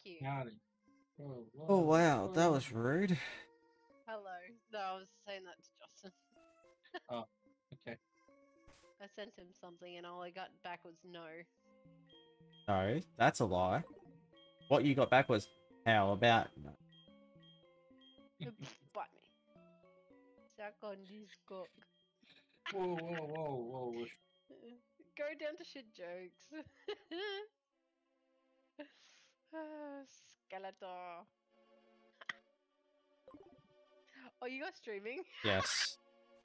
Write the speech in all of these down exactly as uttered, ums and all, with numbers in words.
you. Howdy. Whoa, whoa, Oh wow, that whoa. was rude. Hello. No, I was saying that to Justin. Oh, okay. I sent him something and all I got back was no. No, that's a lie. What you got back was, how about... No. Bite me. Suck on this cock. Whoa, whoa, whoa, whoa. Go down to shit jokes. Skeletor. Oh, you guys streaming? Yes.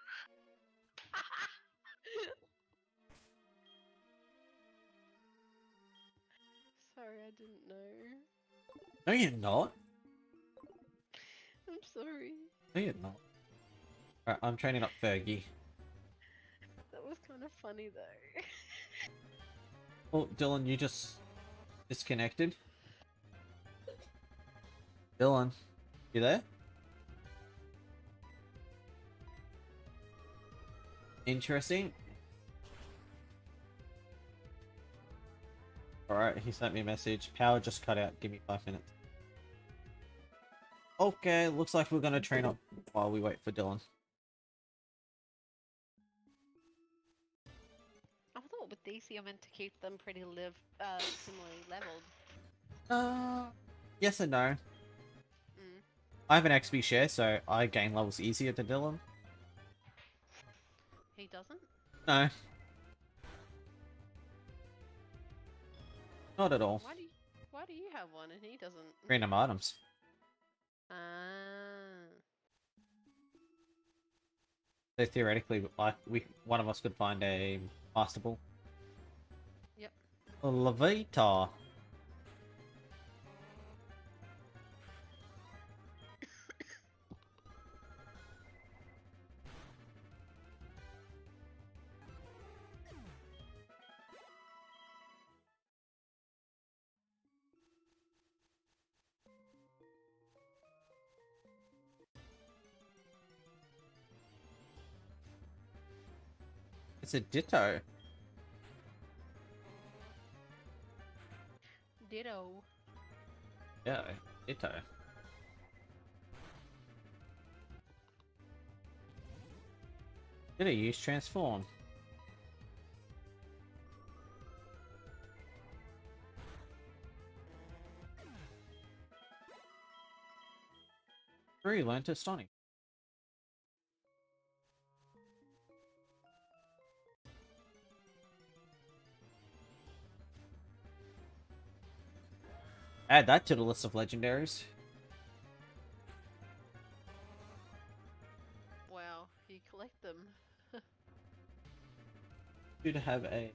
Sorry, I didn't know. No, you're not. I'm sorry. No, you're not. Alright, I'm training up Fergie. That was kind of funny though. Oh, Dylan, you just disconnected. Dylan, you there? Interesting. Alright, he sent me a message. Power just cut out. Give me five minutes. Okay, looks like we're gonna train up while we wait for Dylan. I thought with these you're meant to keep them pretty live uh similarly leveled. Uh, yes and no. Mm. I have an X P share, so I gain levels easier than Dylan. He doesn't? No. Not at all. Why do you why do you have one and he doesn't? Random items. Ah. So theoretically, like we, one of us could find a master ball. Yep. A Levita. It's a Ditto. Ditto. Yeah, Ditto. Did it use transform? Three learned to stunning. Add that to the list of legendaries. Wow, you collect them. Should have a...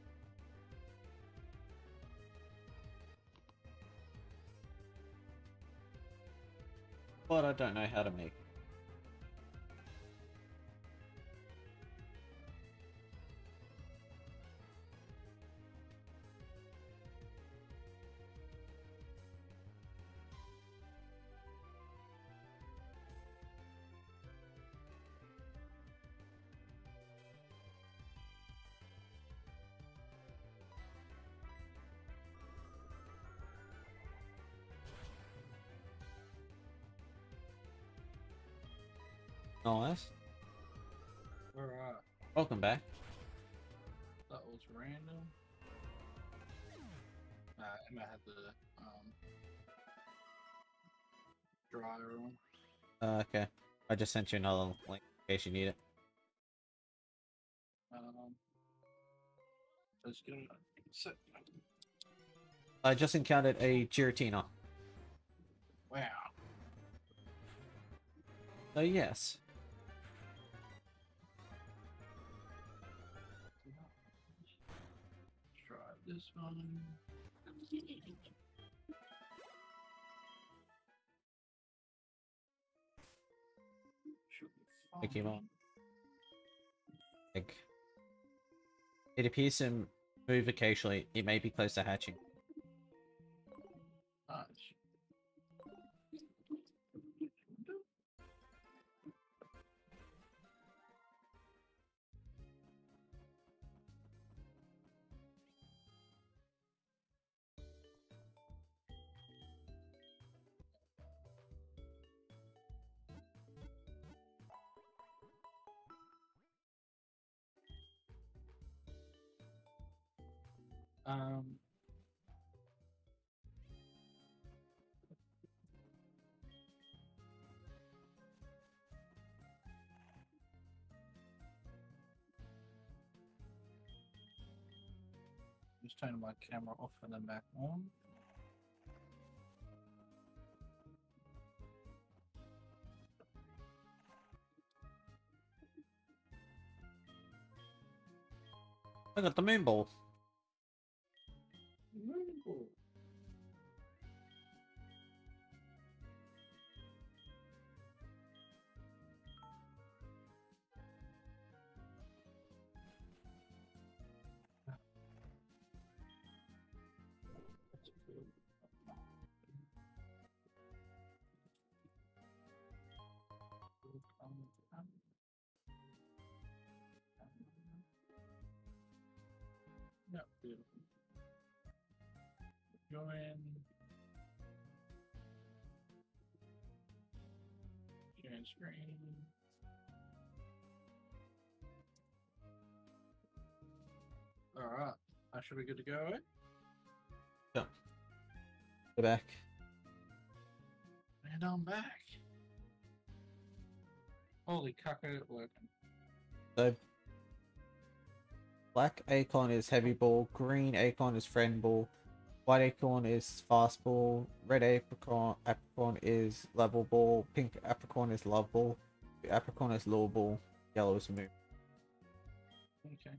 But I don't know how to make. Nice. Alright. Welcome back. That was random. Uh, I might have to um, dryer them. Uh, okay. I just sent you another link in case you need it. Um, just gonna sit. I just encountered a Giratina. Wow. So yes. Try this one. Should be Pick him up. fine. Egg. It appears to move occasionally. It may be close to hatching. Nice. Um. Just turning my camera off and then back on. I got the moon ball. Moonball. Yeah, beautiful. Join. Sharing screen. Alright. I should be good to go, eh? Yeah. Go back. And I'm back. Holy caca, it working. So black acorn is heavy ball, green acorn is friend ball, white acorn is fast ball, red apricot apricorn is level ball, pink apricorn is love ball, apricorn is low ball, yellow is moon. Okay.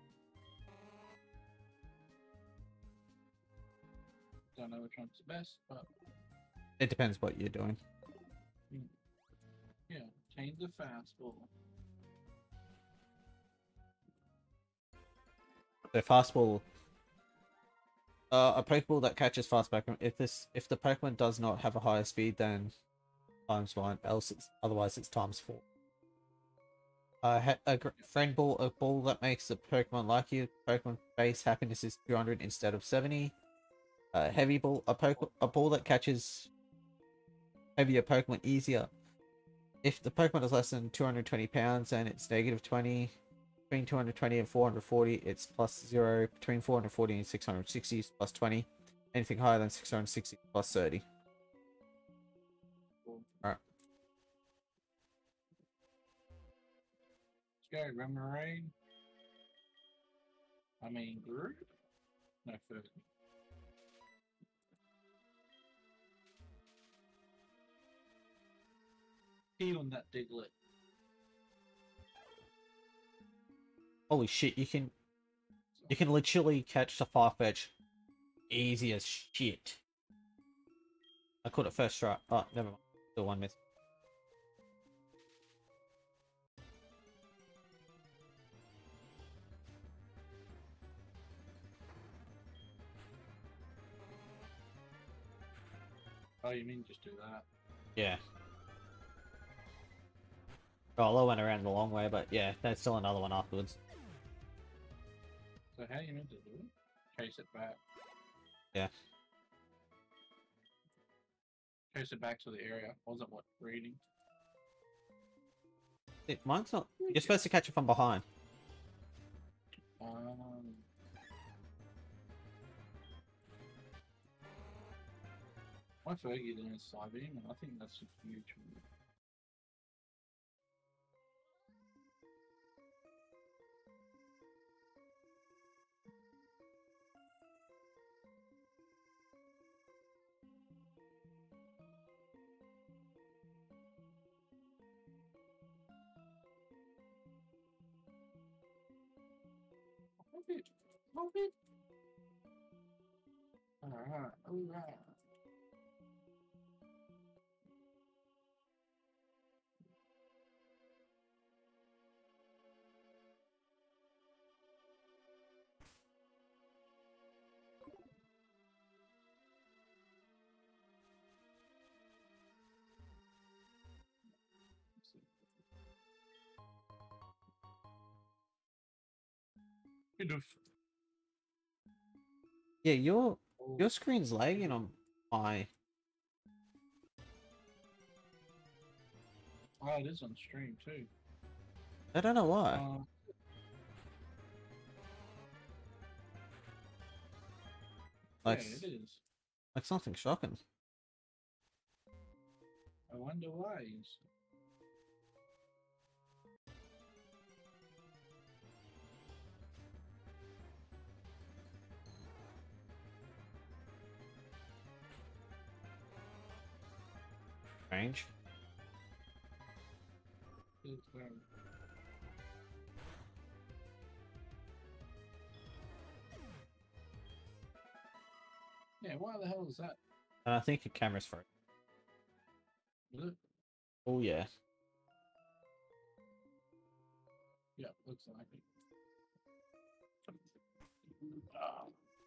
Don't know which one's the best, but It depends what you're doing. yeah, change the fastball. So fastball, uh, a Pokeball that catches fast Pokemon. If this, if the Pokemon does not have a higher speed than times one, else it's otherwise it's times four. Uh, ha a gr friend ball, a ball that makes the Pokemon like you. Pokemon base happiness is two hundred instead of seventy. Uh, heavy ball, a poke, a ball that catches heavier Pokemon easier. If the Pokemon is less than two hundred twenty pounds, then it's negative twenty. Between two hundred twenty and four hundred forty, it's plus zero. Between four hundred forty and six hundred sixty, it's plus twenty. Anything higher than six hundred sixty, plus thirty. Cool. Alright. Let's go, Remoraid. I mean, Groot? No further. Pee on that Diglett. Holy shit, you can you can literally catch the Farfetch easy as shit. I caught it first try. Oh, never mind. Still one miss. Oh, you mean just do that? Yeah. Oh, I went around the long way, but yeah, there's still another one afterwards. So how you meant to do it? Chase it back. Yeah. Chase it back to the area. Wasn't what reading? It, mine's not. You're supposed to catch it from behind. Um. My Fergie did a side beam, and I think that's a huge move. Hold it. Hold it. Alright, alright. Enough. Yeah, your your screen's lagging on my. Oh, it is on stream too. I don't know why. Um, Like, yeah, it is. like something shocking. I wonder why. Strange. It's very- Yeah, why the hell is that? And I think your camera's for it. Is it? Oh yeah. Yeah, looks like it. Ah.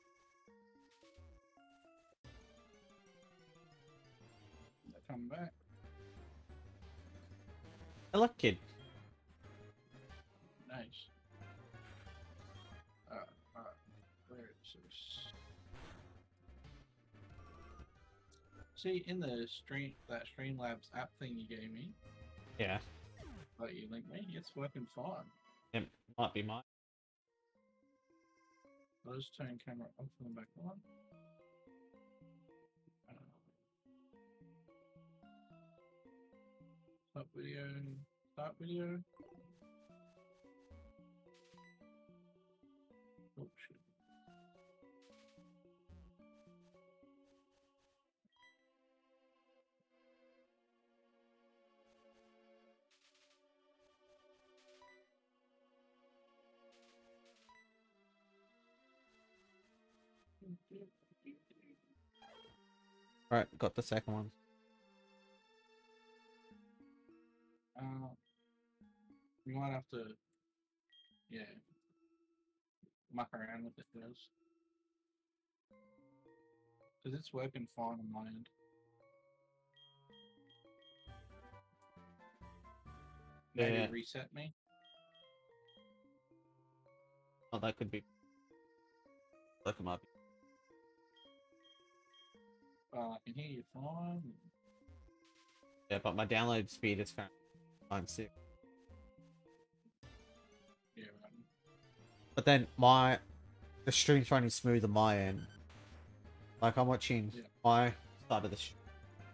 They come back. Hello, kid. Nice. Uh, uh, where is this? See, in the stream, that Streamlabs app thing you gave me, Yeah. like you linked me, it's working fine. It might be mine. I'll just turn camera off and back on. Uh, Stop video. Start video. Oh shit. Right, got the second one. Uh, you might have to, yeah, muck around with it first. Because it's working fine on my end. Maybe Yeah. reset me. Oh, that could be. Look him up. Uh, I can hear you fine. Yeah, but my download speed is currently nine six. Yeah, right. But then my the stream's running smooth on my end. Like I'm watching Yeah. my side of the stream.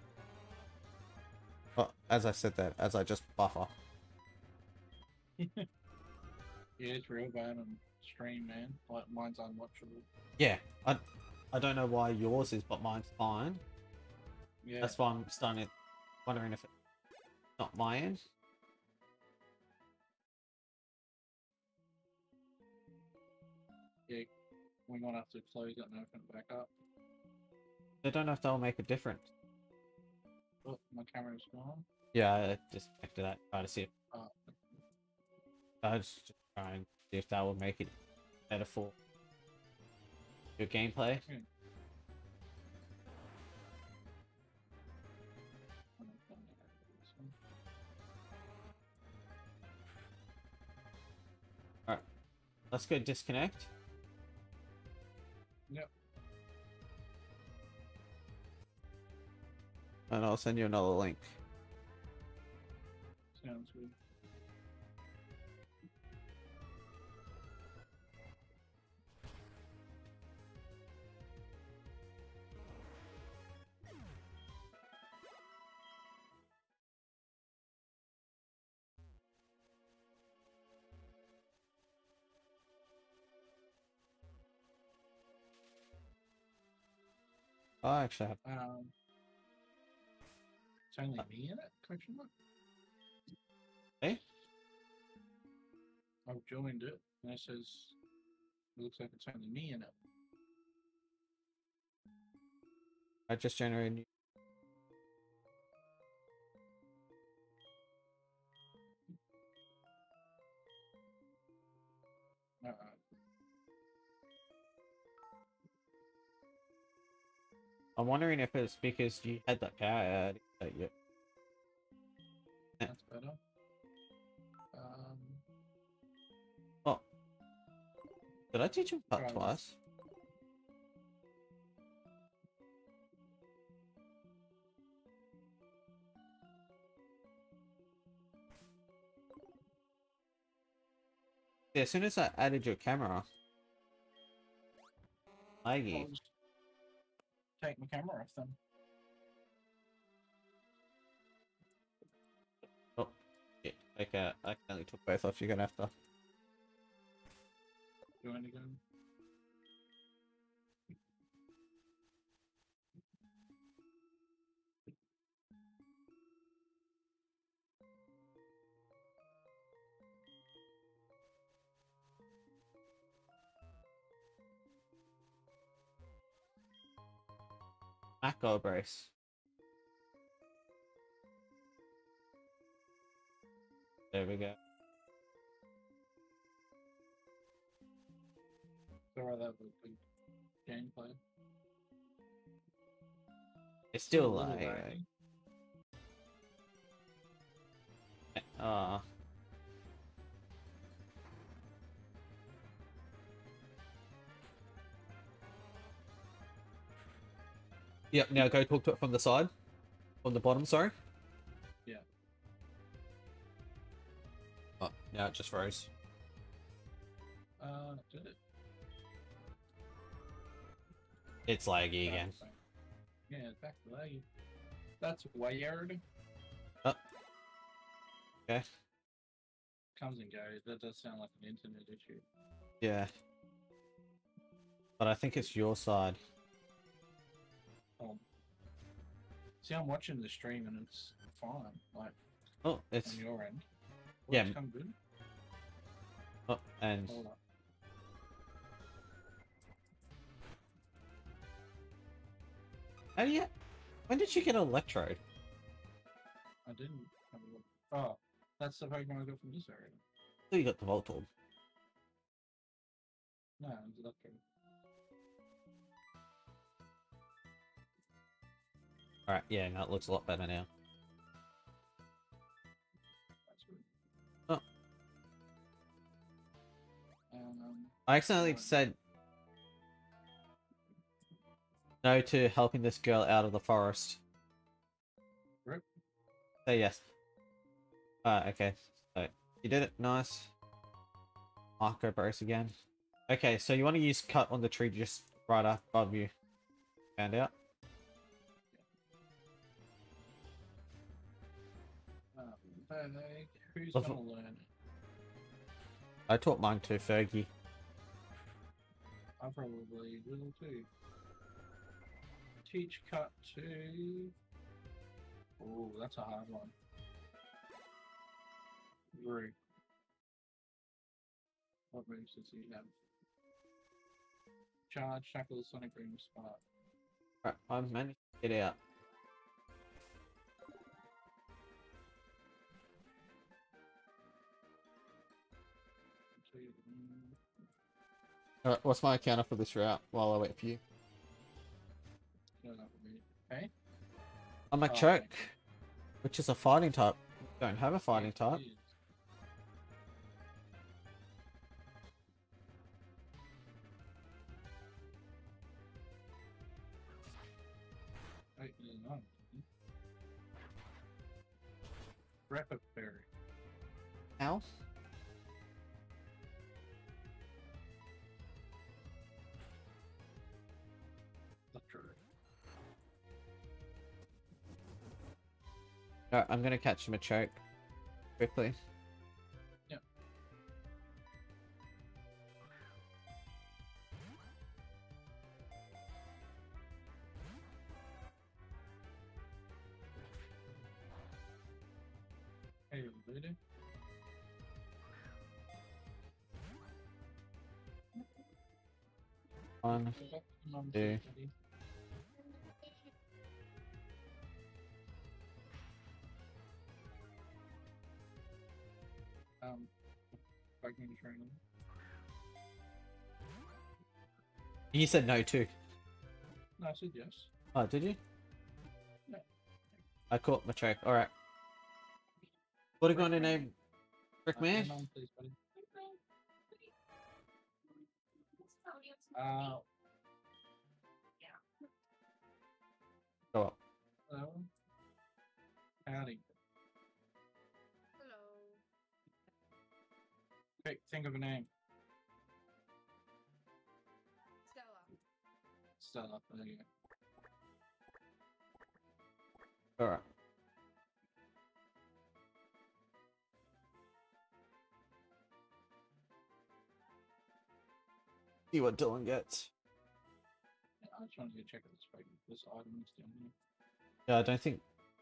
But as I said that, as I just buffer. Yeah, it's real bad on stream, man. Like mine's unwatchable. Yeah, I I don't know why yours is, but mine's fine. Yeah. That's why I'm starting to wondering if it's not my end. Yeah, we might have to close it and open it back up. I don't know if that'll make a difference. Oh, my camera's gone. Yeah, I disconnected that. Try to see if Oh, I was just trying to see if that will make it better for your gameplay. hmm. Alright, let's go disconnect. Yep. And I'll send you another link. Sounds good. I actually have. Um, it's only me in it? Question mark. Hey? I've joined it, and it says it looks like it's only me in it. I just generated. New... Uh, I'm wondering if it's because you had that power ad that you. that's better. Um, Oh. Did I teach him cut Right. twice? Yeah, as soon as I added your camera, laggy. paused. take my camera off then. Oh, yeah. Okay, I accidentally took both off. You're gonna have to. Do I need to go? Macro brace. There we go. Sorry, that was a big gameplay. It's still a little like. laggy. Ah. Uh, Yep, now go talk to it from the side. On the bottom, sorry. Yeah. Oh, now it just froze. Uh, did it? It's laggy Oh, again. it's back. Yeah, it's back to laggy. That's weird. Oh. Okay. Comes and goes. That does sound like an internet issue. Yeah. But I think it's your side. Oh. See, I'm watching the stream and it's fine. Like, Oh, it's... on your end. Oh, Yeah. it's come good. Oh, and... Hold up. How do you... When did you get an electrode? I didn't. Have a look. Oh, that's the Pokemon I got from this area. Oh, you got the Voltorb. No, it's not good. Alright, yeah, now it looks a lot better now. That's good. Oh. Um, I accidentally Right. said no to helping this girl out of the forest. Rip. Say yes. Ah, okay. So, you did it. Nice. Marco brace again. Okay, so you want to use cut on the tree just right up above you. Found out. um, Ferg, who's Love gonna learn? I taught mine to Fergie. I probably will too. Teach cut to. Oh, that's a hard one. Group. What moves does he have? Charge, shackle, sonic boom, spark. Alright, I managed to get out. Two, mm, Alright, what's my counter for this route while I wait for you? no, that would be- Okay. I'm a Oh, choke, okay. which is a fighting type. Don't have a fighting It type. is. Wait, no, no. Rapid berry. Ow. Electrode. Alright, I'm gonna catch him a choke. Quickly. Yep. Hey, lady. One. Mum, Two. buddy. Um, Pokemon training. You said no too. No, I said yes. Oh, did you? No. I caught my choke. Alright. What are you going to name? Brick Uh, Man? hang on, please, buddy. Uh, Go up. hello. Howdy. Hello. Quick, think of a name. Stella. Stella. There you go. Alright. See what Dylan gets. Yeah, I just wanted to go check out this spec. This item is down here. Yeah, I don't think.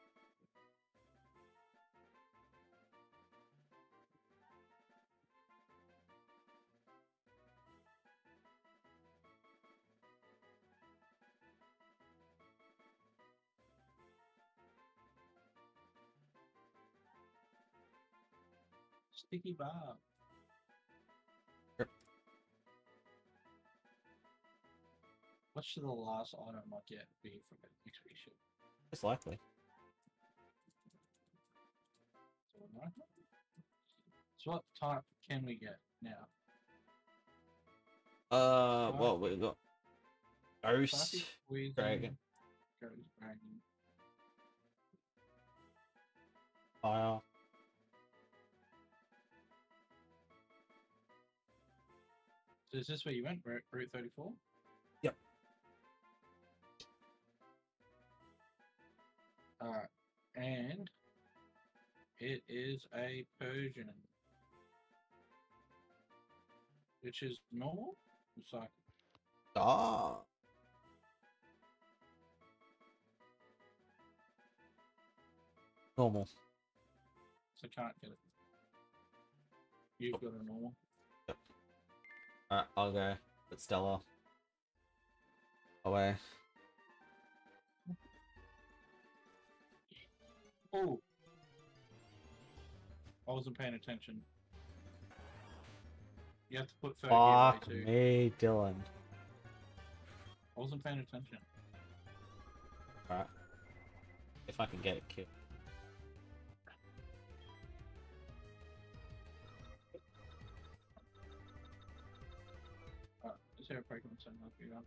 Sticky bar. Yep. What should the last item I get be from the next week ship? It's likely. So, no? So what type can we get now? Uh, Fire- well, we got Ghost, Psychic, Poison, Dragon, Ghost, Dragon. Fire. So is this where you went, Route Route thirty-four? Yep. Alright, and it is a Persian, which is normal or psychic? Ah. Normal. So can't get it. You've got a normal. Alright, I'll go. But Stella. Away. Oh! I wasn't paying attention. You have to put thirty away Fuck too. me, Dylan. I wasn't paying attention. Alright. If I can get it killed. Alright, is there a Pokemon Center for you?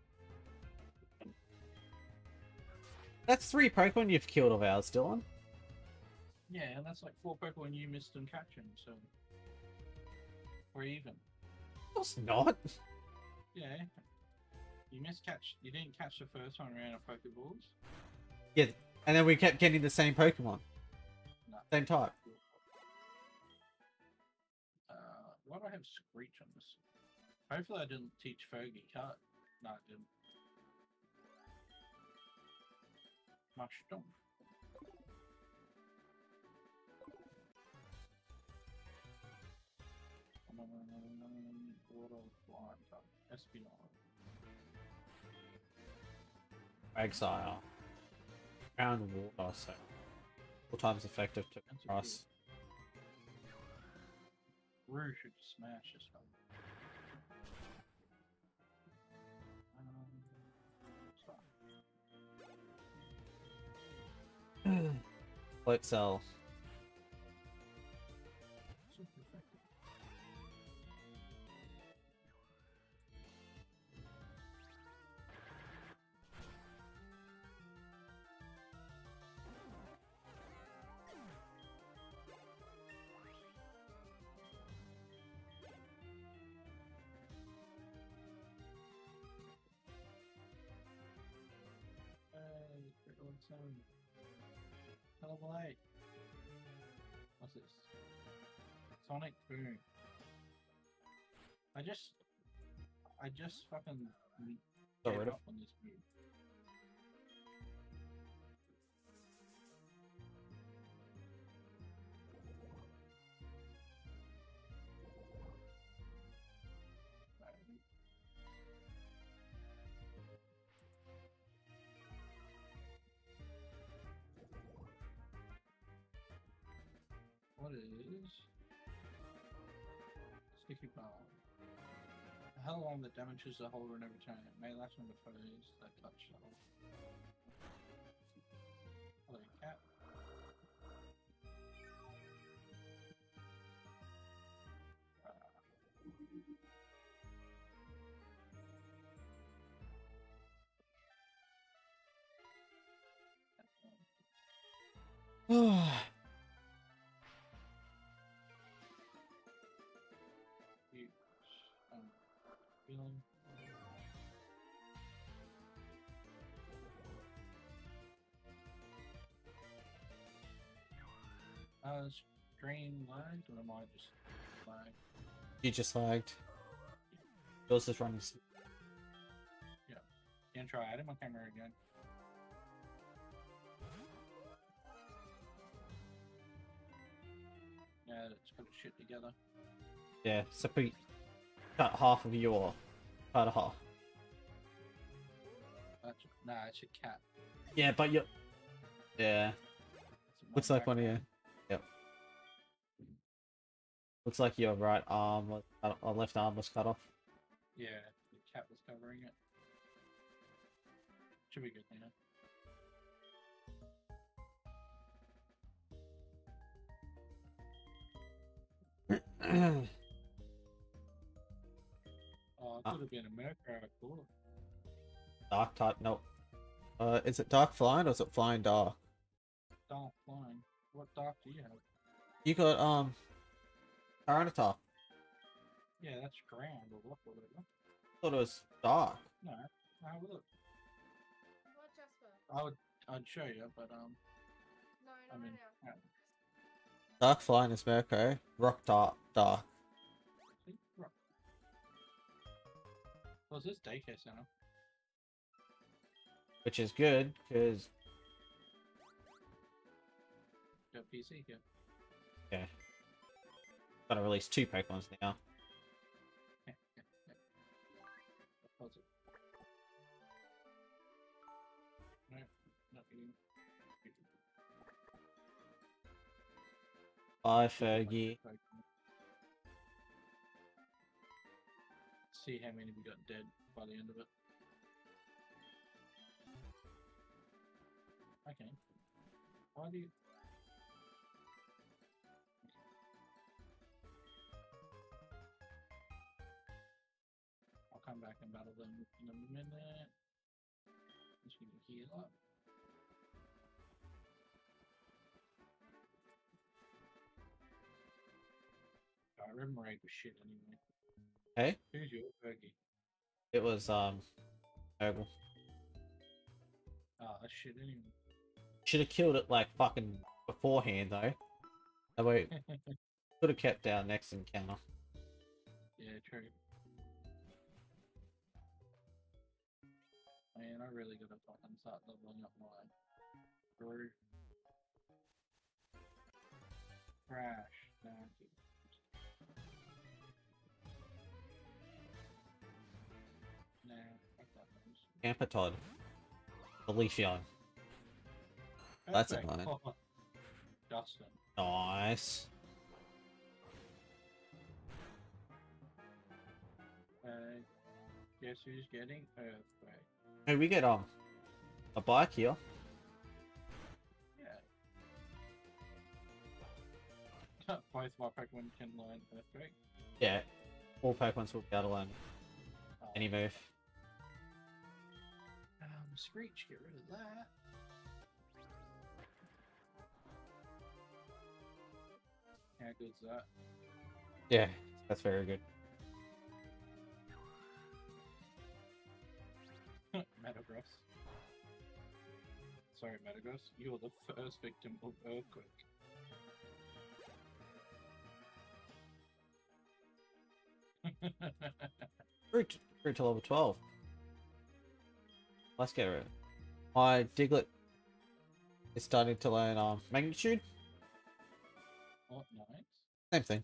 That's three Pokemon you've killed of ours, Dylan. Yeah, and that's like four Pokemon you missed and catching, so we're even. No, it's not. Yeah. You missed catch. You didn't catch the first one around of Pokeballs. Yeah, and then we kept getting the same Pokemon. No. Same type. Uh, why do I have Screech on this? Hopefully I didn't teach Foggy Cut. No, I didn't. Mushroom. Water, flying type. Espionage. Exile. Ground water, so four times effective to That's a cross. Rue should smash this one. Um, Float cell. super effective. Hey, critical seven. Level eight. What's this? Sonic Boom. I just, I just fucking Got gave rid of- up on this move. What is Sticky Bomb? A hell long that damages the holder in every turn. It may last on the foes that touch the holder. Hello, cat. Huge. Um, feeling. Uh, stream lagged, or am I just lagged? You just lagged. Yours is running. s- Can try adding my camera again. Yeah, let's put shit together. Yeah, so put cut half of your cut a half. That's nah, it's a cat. Yeah, but you. Yeah, It's looks my like one of you. background. Yep. Looks like your right arm was cut, or left arm was cut off. Yeah, the cat was covering it. Should be good now. Oh, it Ah. could have been America. Cool. Dark type, nope. Uh, is it dark flying or is it flying dark? Dark flying. What dark do you have? You got um, Tyranitar. Yeah, that's ground or what, whatever. Thought it was dark. No, no, look. What, Jasper? I would, I'd show you, but um, No, I not mean, right now. yeah. Dark flying is Mirko. Rock dark, dark. See, right. Well, this daycare center. Which is good because Got P C here. yeah, gotta release two Pokemons now. Yeah, yeah, yeah. Pause it. No, not you. Bye, Fergie. See how many we got dead by the end of it. Okay. Why do you? I'll come back and battle them in a minute. Just gonna heal up. I remember raid was shit anyway. Hey, Who's your Fergie? it was um, terrible. Ah, that's shit anyway. Should have killed it like fucking beforehand though. That way, could have kept our next encounter. Yeah, true. Man, I really gotta fucking start leveling up my brew. Crash. Thank you. Nah, fuck that noise. Campatod. The Leafeon. That's Perfect. annoying. Oh, Dustin. Nice. Uh, guess who's getting Earthquake? Hey, we get um a bike here. Yeah. Both my Pokemon can learn Earthquake. Yeah, all Pokemons will be able to learn Oh. any move. Um, Screech, get rid of that. How good's that? Yeah, that's very good. Metagross. Sorry, Metagross. You're the first victim of Earthquake. Through to, through to level twelve. Let's get rid of it. My Diglett is starting to learn um magnitude. Oh, nice. Same thing.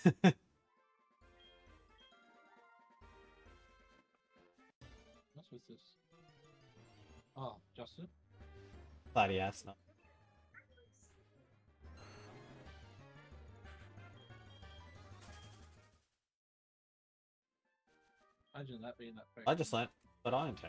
What's with this? Oh, Justin? Bloody ass. No. Imagine that being that I just learnt, but I am tag.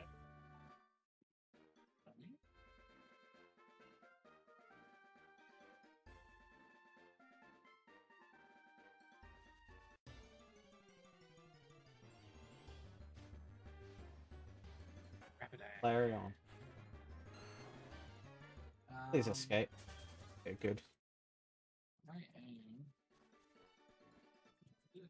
Flareon. Please Um, escape. Okay, good. I aim. This.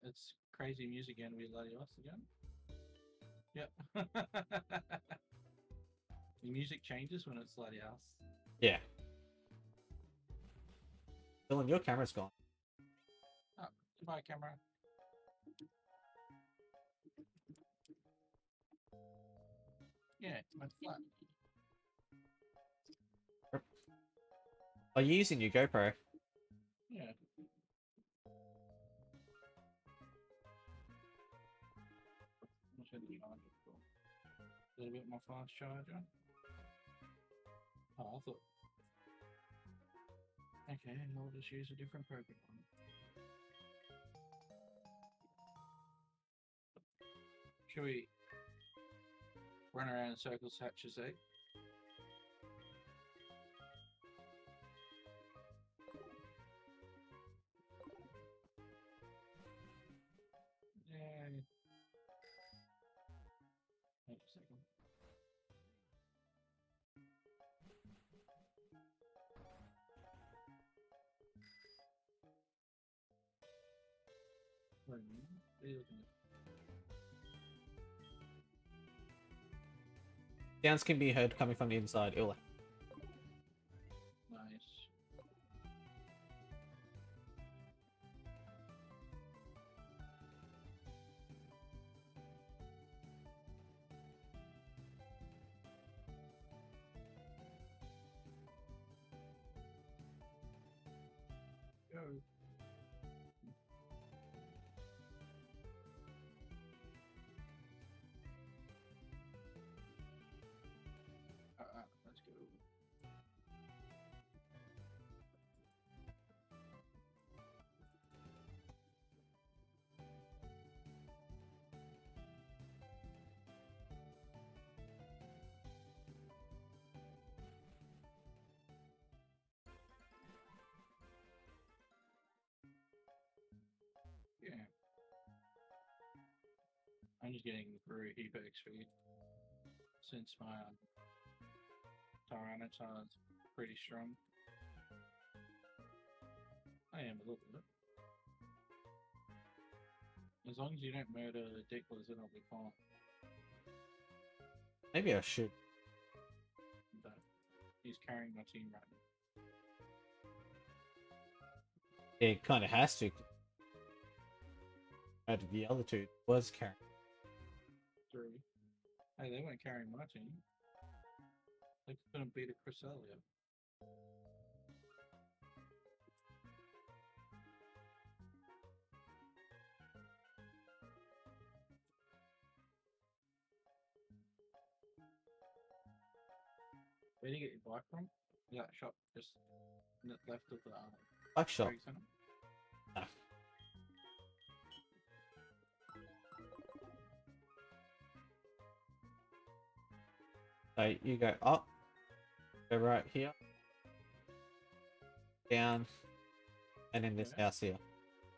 It's crazy music again with Latios again. Yep. The music changes when it's Latios. Yeah. Dylan, your camera's gone. Oh, goodbye, camera. Yeah, it's my flat. Are you using your GoPro? Yeah. I should be on it. A little bit more fast charger. Oh, I thought. Okay, I'll just use a different program. Should we run around in circles, hatch as egg? Yay. Wait a second. Wait a minute. What are you looking at? Sounds can be heard coming from the inside. Ew. Nice. Go. Uh, uh, let's go. Yeah. I'm just getting through a heap of X P since my um, Tyranitar is pretty strong. I am a little bit. As long as you don't murder Dicklers, then I'll be fine. Maybe I should. But he's carrying my team right now. It kind of has to. Out of the other two, was carrying. Three. Hey, they weren't carrying my team. They couldn't beat a Cresselia. Where do you get your bike from? Yeah, shop just n- left of the uh, Bike shop. trade center. Ah. So you go up, go right here, down, and in this Yeah. house here.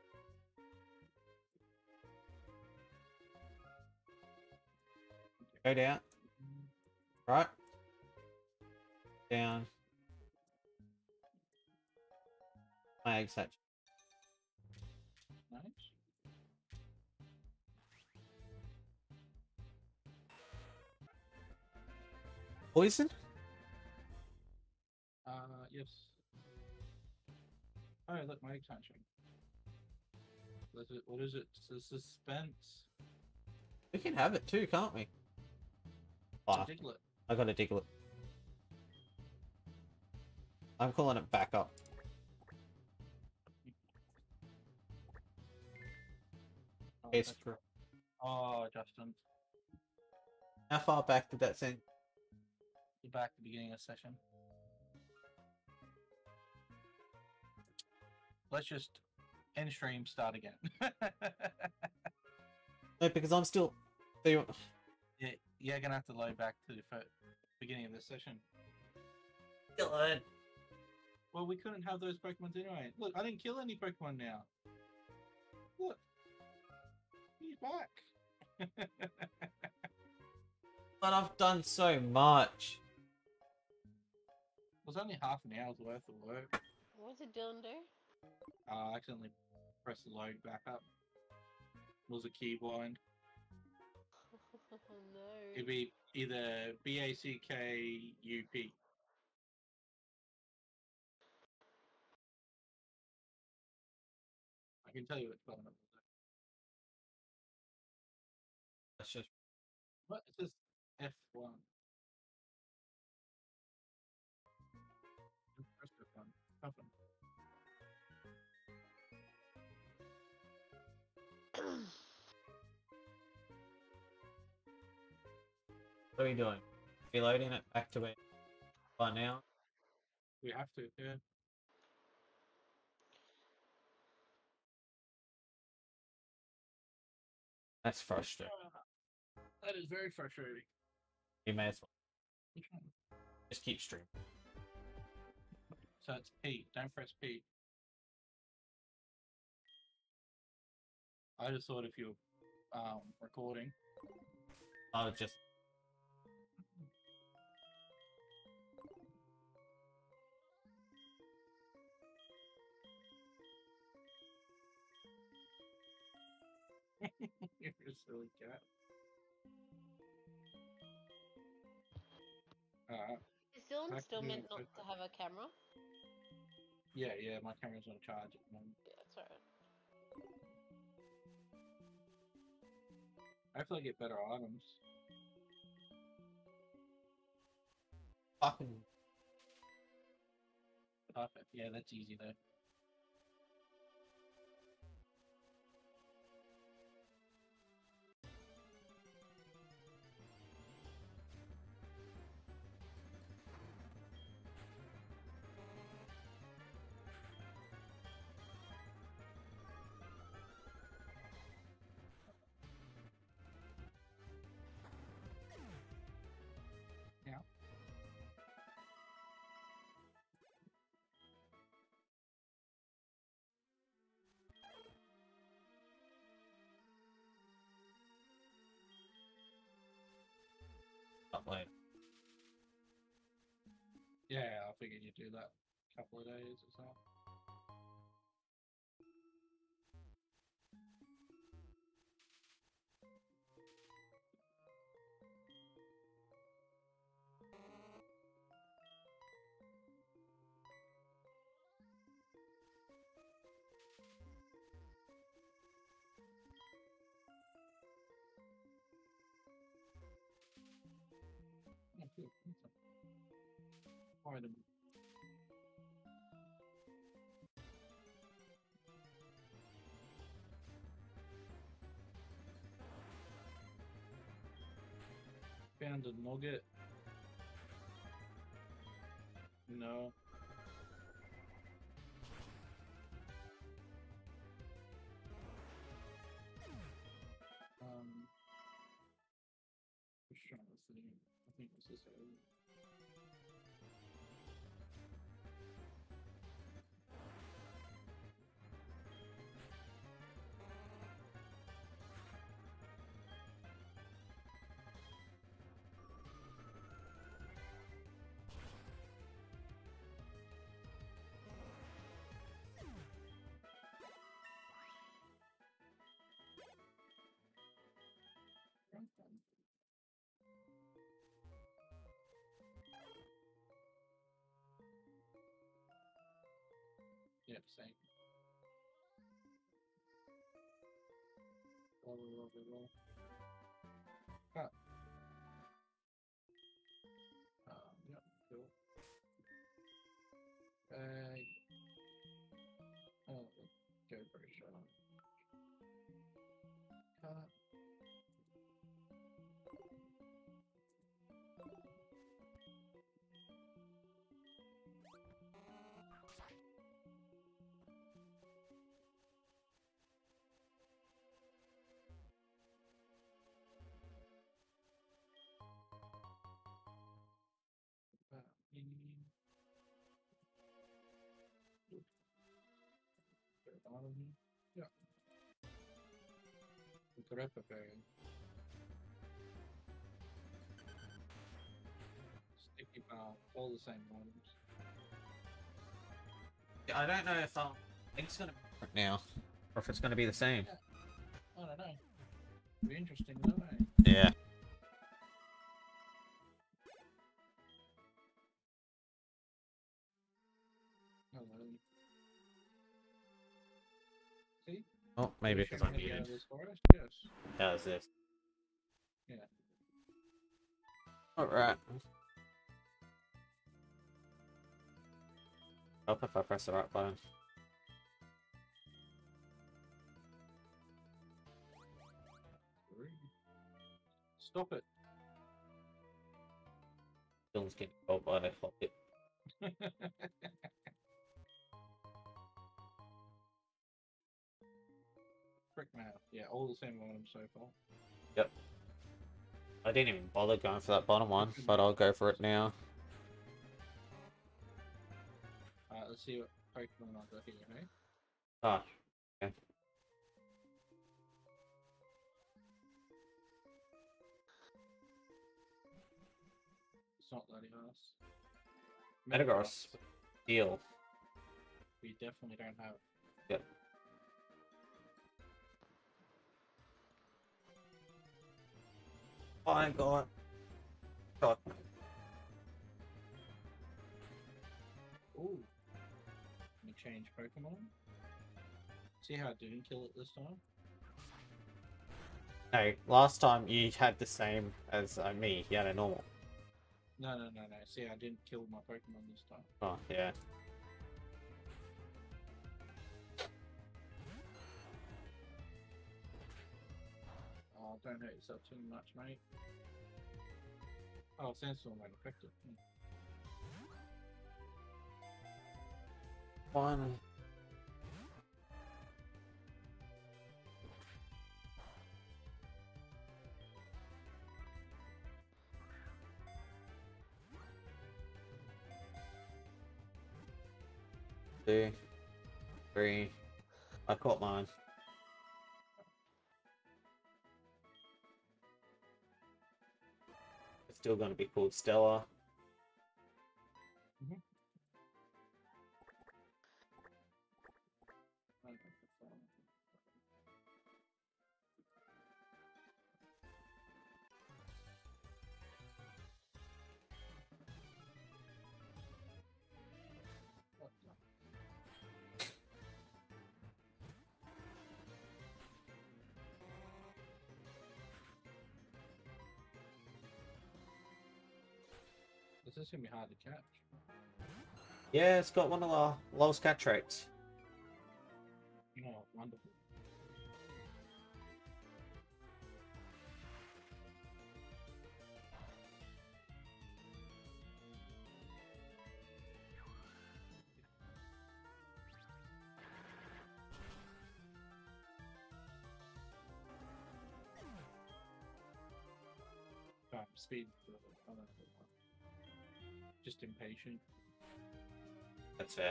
Go down, right, down. My eggs hatch. Nice. Poison? Uh, yes. Oh, look, my egg's hatching. What is it? What is it? It's the suspense. We can have it too, can't we? It's Ah, a Diglett. I got a Diglett. I'm calling it back up. Oh, It's that's true. right. Oh, Justin. How far back did that send? You're back at the beginning of the session. Let's just end stream, start again. No, because I'm still. So you... Yeah, you're gonna have to load back to the fir- beginning of the session. Dylan. Well, we couldn't have those Pokemon anyway. Look, I didn't kill any Pokemon now. Look, he's back. But I've done so much. It was only half an hour's worth of work. What's it doing there? Uh, I accidentally pressed the load back up. was a key blind. Oh no. It'd be either B A C K U P. I can tell you which one it was. That's just What? It says F one. Press F one. F one. what are we doing? Reloading it back to where by now. We have to, yeah. That's frustrating. That is very frustrating. You may as well Which one? just keep streaming. So it's P. Don't press P. I just thought if you're um, recording. I'll just You're a silly cat. Alright. Is Dylan Back still to meant doing not to Facebook. have a camera? Yeah, yeah, my camera's on charge at the moment. Yeah, that's alright. Hopefully I get better items. fucking Perfect. Yeah, that's easy though. Yeah. upload. Yeah, I figured you'd do that a couple of days or so. Oh, cool. Item. Found a nugget. No. Um. Just trying to see. I think this is it. Yep, same. Roll, roll, roll, roll. Ah. Um, yep, cool. Uh, oh, go for a shot. Cut. Uh, in. Bottom. Yeah. Grappa berry. Sticky bar, all the same items. I don't know if um, I think it's gonna be different now, or if it's gonna be the same. I don't know. Be interesting, don't it? Yeah. Hello. See? Oh, maybe Can because we I'm head out muted. of this forest? Yes. How's this? Yeah. Alright. Help if I press the right button. Stop it. Dylan's getting called by the hobbit. Frick mouth. Yeah, all the same on them so far. Yep. I didn't even bother going for that bottom one, but I'll go for it now. Alright, let's see what Pokemon I got here, hey? Ah, okay. It's not letting us. Metagross. Steel. We definitely don't have. Yep. I got. Got. Ooh. Let me change Pokemon. See how I didn't kill it this time? No, last time you had the same as uh, me. You had a normal. No, no, no, no. See, I didn't kill my Pokemon this time. Oh, yeah. Oh, don't hurt yourself too much, mate. Oh, Sandstorm won't affect it. Hmm. One. Two. Three. I caught mine. It's still going to be called Stella. Mhm. This is gonna be hard to catch. Yeah, it's got one of the lowest catch rates. Oh, wonderful. Um, speed. I don't know. Just impatient. That's fair.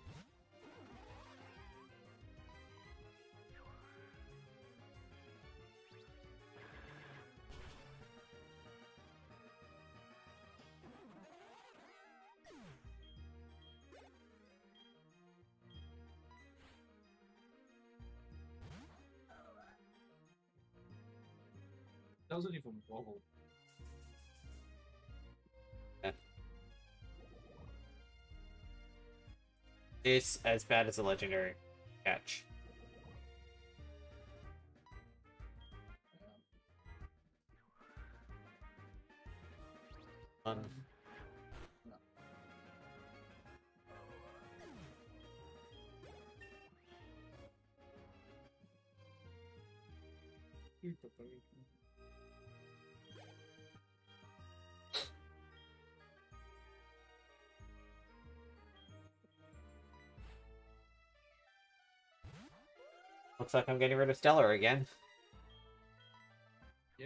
Doesn't even wobble. Yeah. It's as bad as a legendary catch. One. No. Super Pokemon. Looks like I'm getting rid of Stella again. Yeah.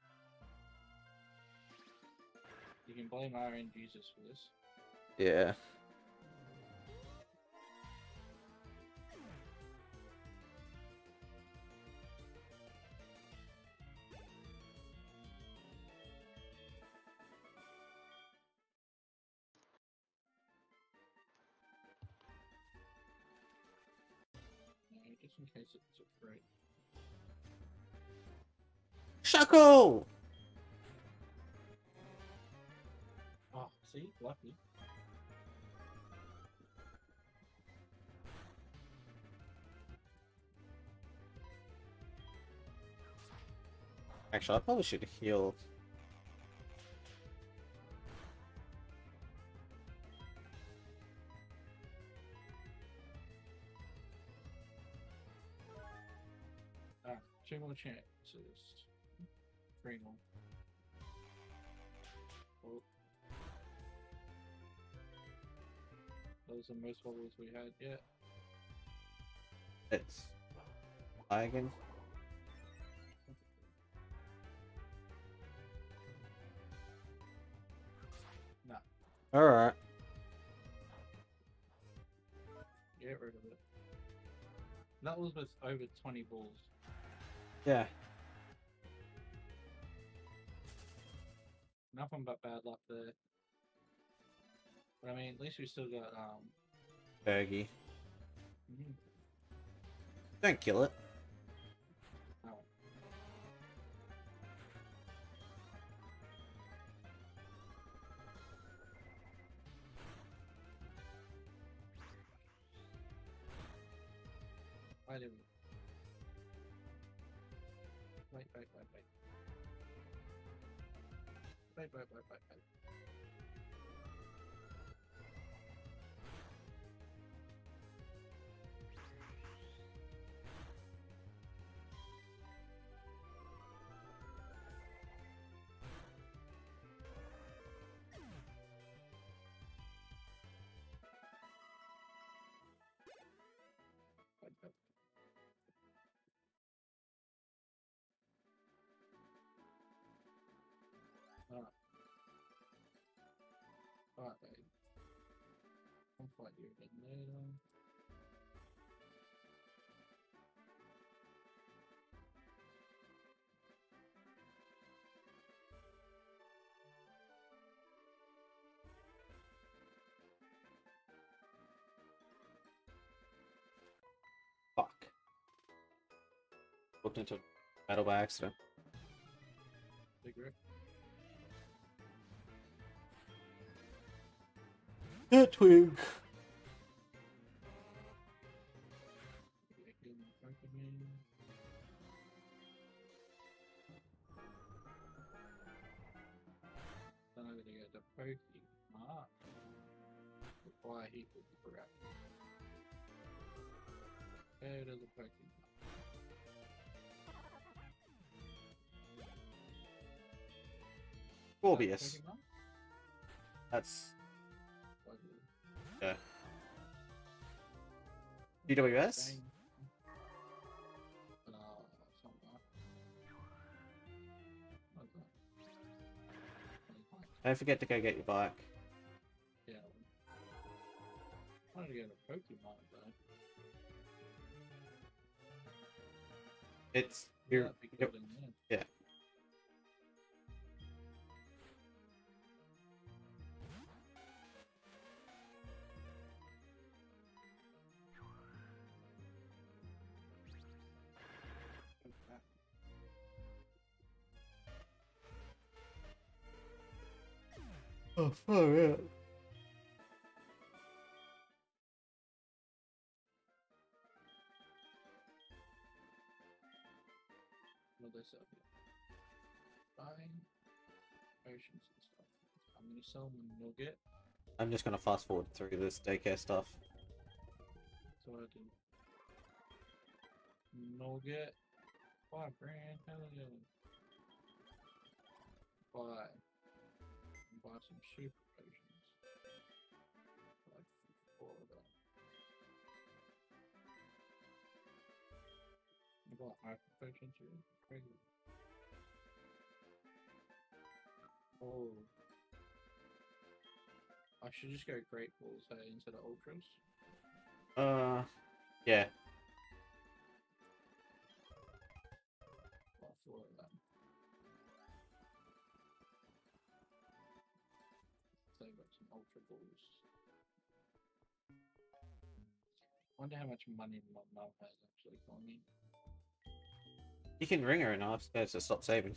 You can blame R N Jesus for this. Yeah. No, just in case it's afraid. Nunchaku! Oh, see, lucky. Actually, I probably should heal. Ah, two more chances. Three more. Oh. Those are the most wobbles we had yet. It's lagging. Nah, Alright. get rid of it. That was with over twenty balls. Yeah. Nothing but bad luck there. But I mean, at least we still got um. Bergie. mhm. Don't kill it. Oh. Why did we? Wait, wait, wait, wait. Wait, wait, wait, wait, wait. Wait, wait. Alright. Alright, babe. I'll fight you again later. Fuck. Looked into metal by accident. Big rip. A twig. Again, Pokemon. Then I'm gonna get the Pokemon. Why he could be correct. There there's a Pokemon. Morbius. Pokemon? That's What is it? yeah. G W S? Dang. Uh, something like that. What is that? twenty-five. Don't forget to go get your bike. Yeah. I wanted to get a Pokemon though. It's Yeah, you're, that'd be you're good in there. yeah. Oh, oh yeah. What they sell here? Buying potions and stuff. I'm gonna sell them nugget. I'm just gonna fast forward through this daycare stuff. So I do nugget. Five grand. Hell yeah. Buy. Buy some super potions. Like four of them. I bought hyper potions here. Crazy. Oh. I should just go Great Balls hey, instead of Ultras. Uh yeah. Well, four of them. So I've got some Ultra Balls. Wonder how much money my mum has actually for me. You can ring her enough so to stop saving.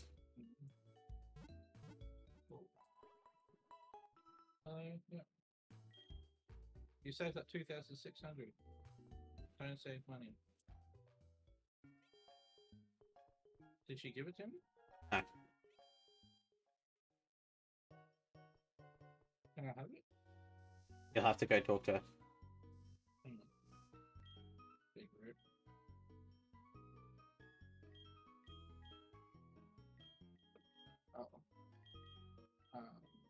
Uh, yeah. You saved that two thousand six hundred. Don't save money. Did she give it to me? No. Can I have it? You'll have to go talk to her. Hang on. Big rip. Oh. Um.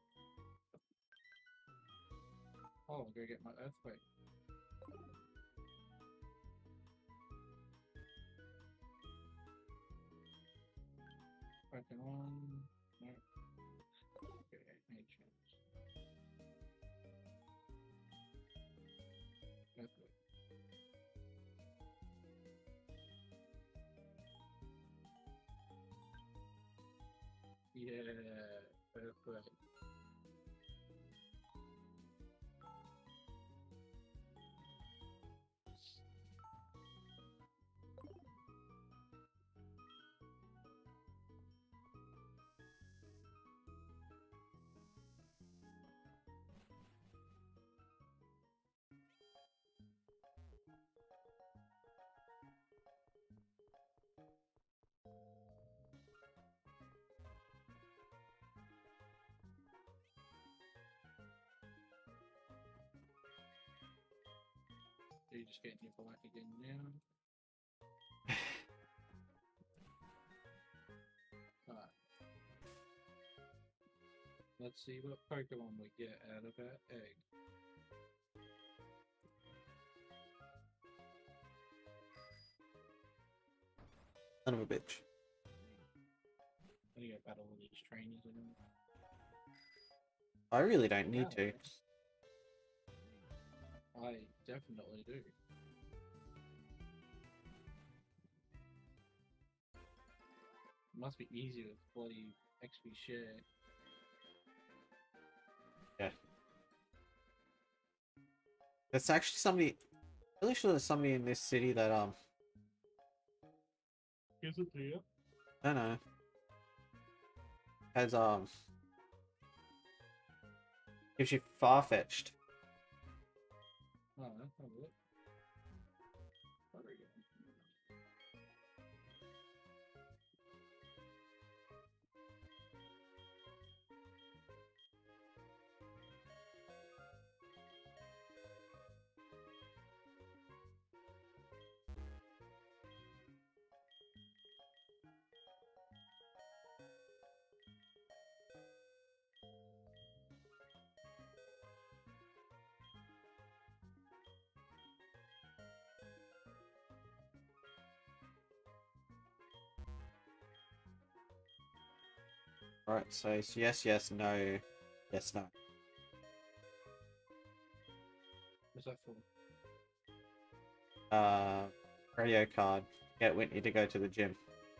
Oh, I'll go get my earthquake. Pokemon. No. Okay, any chance. Earthquake. Yeah, earthquake. Are you just getting your black again now? Alright. Let's see what Pokemon we get out of that egg. Son of a bitch. I'm gonna go battle all these trainers in them. I really don't need Wow. to. I definitely do. It must be easier with bloody X P share. Yeah. There's actually somebody. Really sure there's somebody in this city that um. Is it there? I don't know. Has um. Gives you far-fetched. Oh, that's not it. There we go. Right, so it's yes, yes, no, yes, no. What's that for? Uh, radio card. Get Whitney to go to the gym.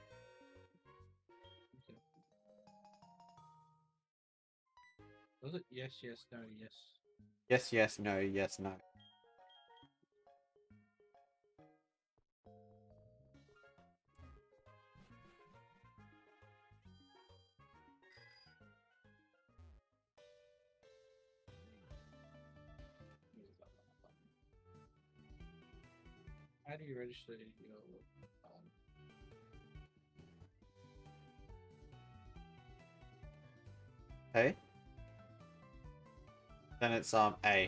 Okay. Was it yes, yes, no, yes? Yes, yes, no, yes, no. How do you register your um, Okay. Then it's um A.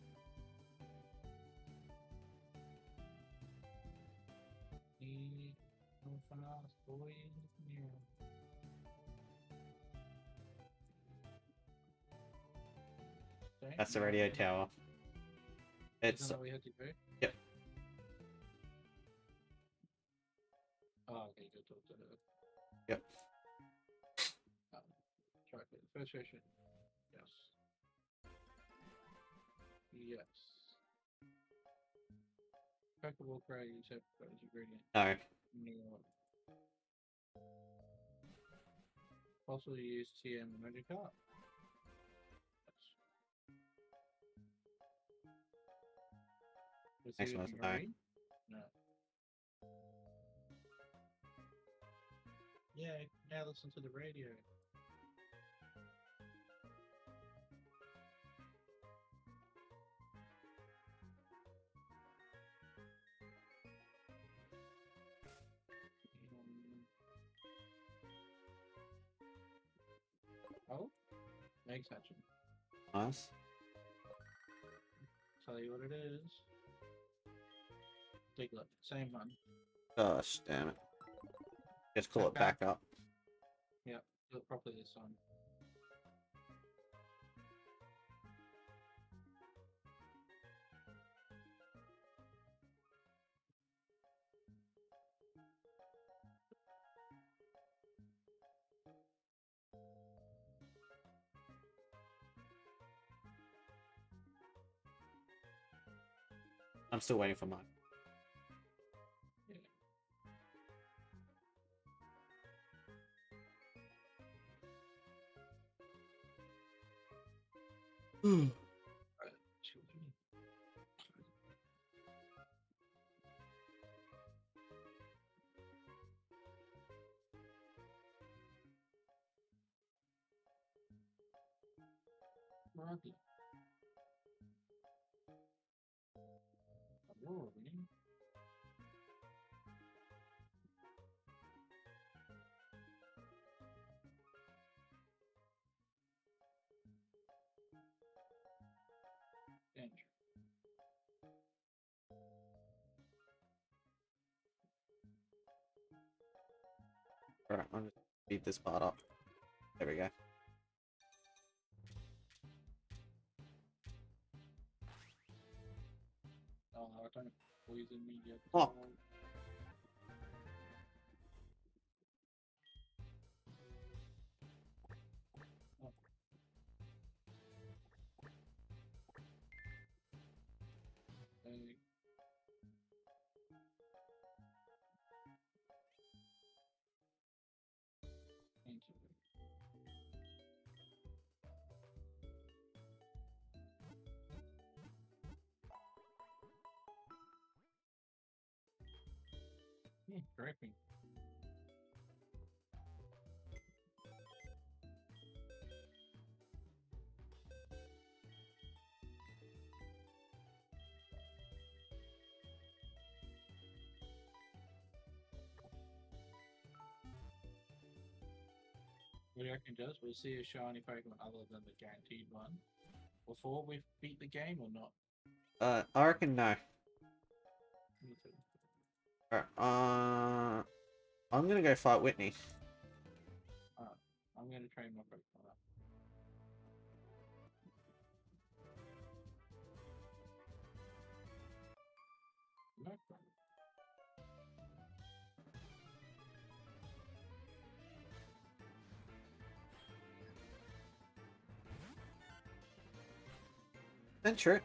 need no fast boy near? Okay, That's the now radio we- tower. Isn't It's that what we had to do? Yep. Oh, okay, go talk to her. Yep. Um, try for the first version. Yes. Yes. Pokeball cray use have as ingredient. no. No. Also use T M Magic Art. Yes. Next Receive one's from no. Marie? No. Yeah, now listen to the radio. Oh, eggs hatching. Nice. Tell you what it is. Diglett, same one. Gosh, damn it. Just call it back up. Yep, do it properly this time. I'm still waiting for mine. Hmm. Rocky. Aurora, winning. Danger. Alright, I'm just speed this part up. There we go. Oh, I don't poison me yet. Oh. Oh. Egg. Thank you. Hmm, correct me. What do you reckon, Jess? We'll see a shiny Pokemon other than the guaranteed one before we beat the game or not? Uh, I reckon no. Me too. Alright, uh... I'm gonna go fight Whitney. Alright, I'm gonna train my Pokemon up. No problem. Venture it.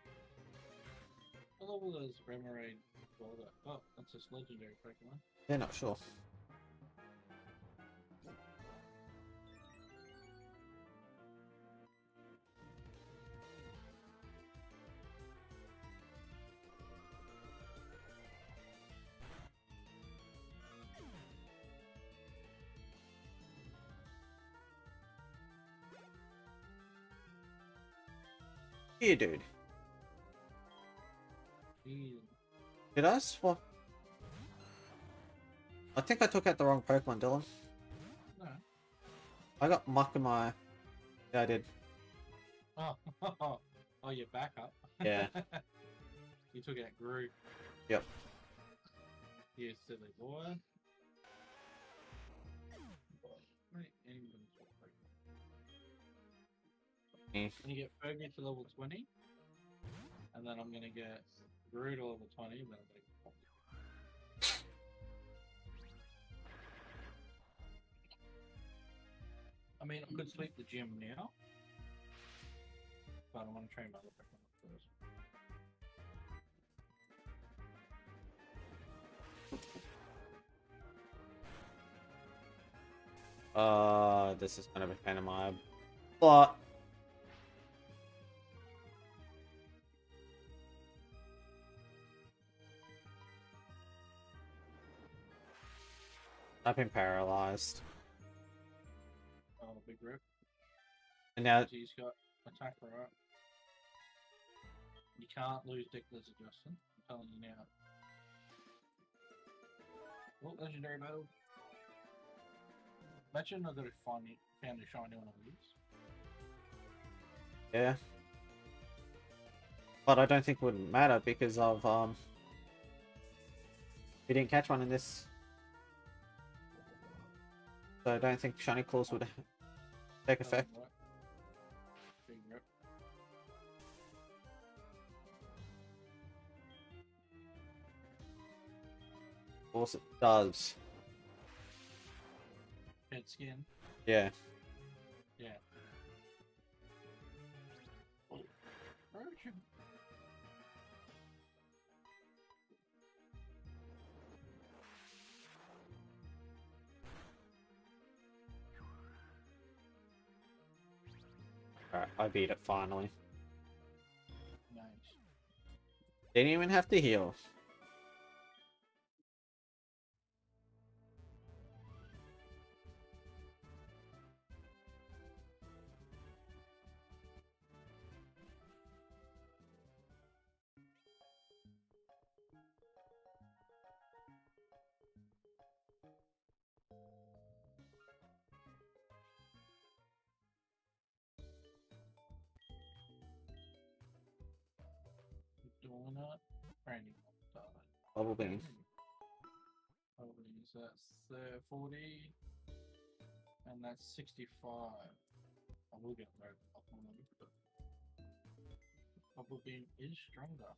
What level is Remoraid? Oh, that's just legendary Pokemon. They're not sure. Here, dude. Jeez. Did I swap? I think I took out the wrong Pokemon, Dylan. No. I got Muck in my... Yeah, I did. Oh, oh, your backup. Yeah. You took out Groot. Yep. You silly boy. Right, anybody's got Pokemon. Mm. I'm gonna get Fergie to level twenty, and then I'm gonna get Groot to level twenty, and then I'm gonna get Pokemon. I mean, I could sweep the gym now, but I want to train my other Pokemon first. Uh, this is kind of a pain in my butt. I've been paralyzed. Oh, big rip. And now, He's got attack right. You can't lose Dick Lizard, Justin. I'm telling you now. Oh, legendary battle. Imagine I got a finally found a shiny one of these. yeah. But I don't think it would matter because of, um... we didn't catch one in this. So I don't think shiny claws would take effect. Oh, right. Big rip. Of course it does. Head skin. Yeah. Yeah. Oh. Version. Alright, I beat it finally. Nice. Didn't even have to heal. Donut. Brandy. Bubble bean. Bubble bean is that's uh, forty. And that's sixty-five. I will get red up on them, but Bubble bean is stronger.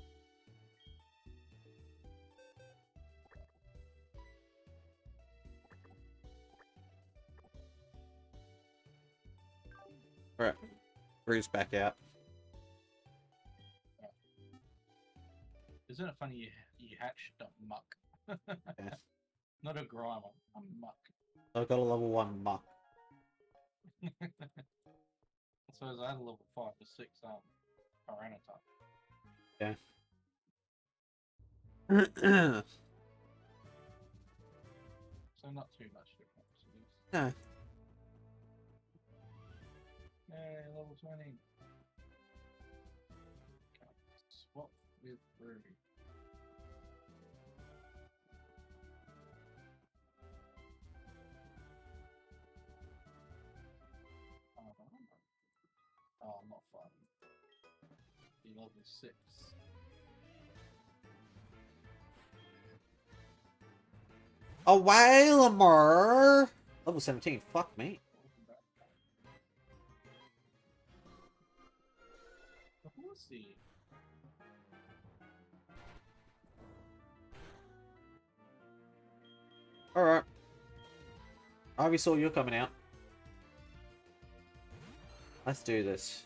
Alright. Bruce back out. Isn't it funny you, you hatched a muck? Yeah. Not a grimer, a muck. So I got a level one muck. I suppose I had a level five to six um Tyranitar. Yeah. So not too much difference. at least. No. Yay, level twenty. Okay, swap with Ruby. Oh, I'm not fun. Be level six. A Wailamar! Level seventeen, fuck me. The horsey. Alright. I already saw you're coming out. Let's do this.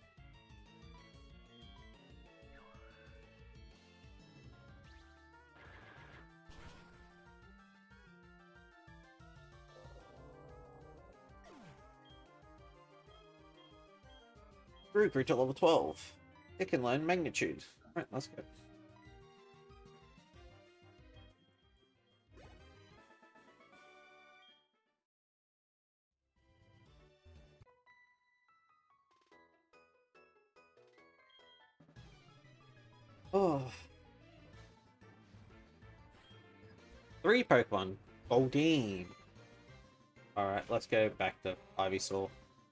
Group reach at level twelve. It can learn magnitude. Alright, let's go. Oh. Three Pokemon. Goldeen. Alright, let's go back to Ivysaur.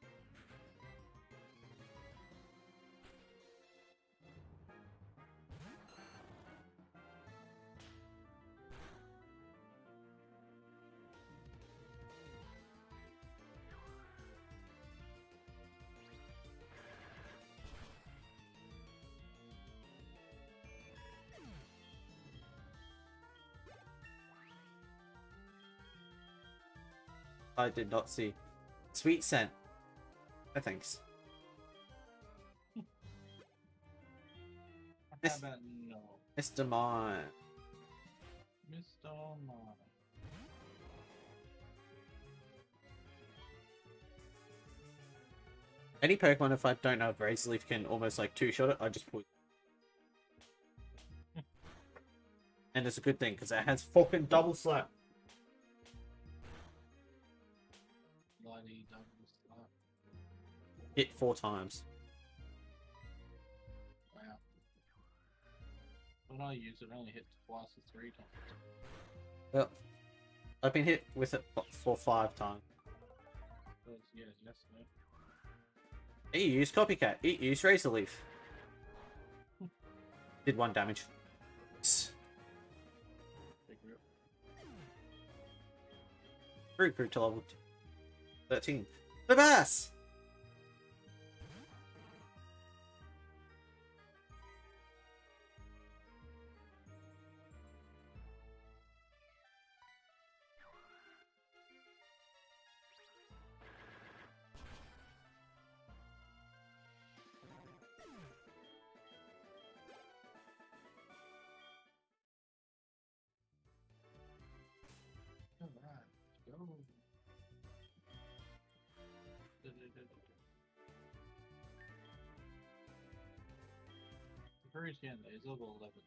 I did not see. Sweet scent. No thanks. How Miss- about no? Mister Mime. Mister Mime. Any Pokemon, if I don't have Razor Leaf, can almost like two-shot it, I just put. And it's a good thing, because it has fucking double slap. hit four times. Wow. When I use it, I only hit twice or three times. Well, I've been hit with it for five times. That was, yeah, yesterday. He used Copycat. He used Razor Leaf. Did one damage. Big rip. Grew grew to level thirteen. The bass! Alright, let's go. Very end, it's level eleven.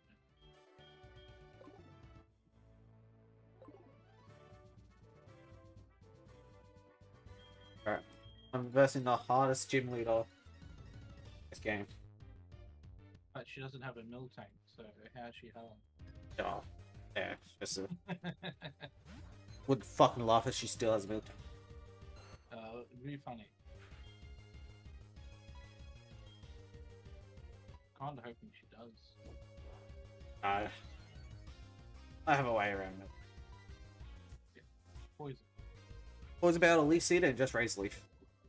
Alright. I'm versing the hardest gym leader this game. But she doesn't have a mill tank, so how is she hard? Oh, yeah, just a... would fucking laugh if she still has a build. Uh, it'd be funny. Kinda hoping she does. Uh, I have a way around it. Poison. Always about at least seed and just raise leaf.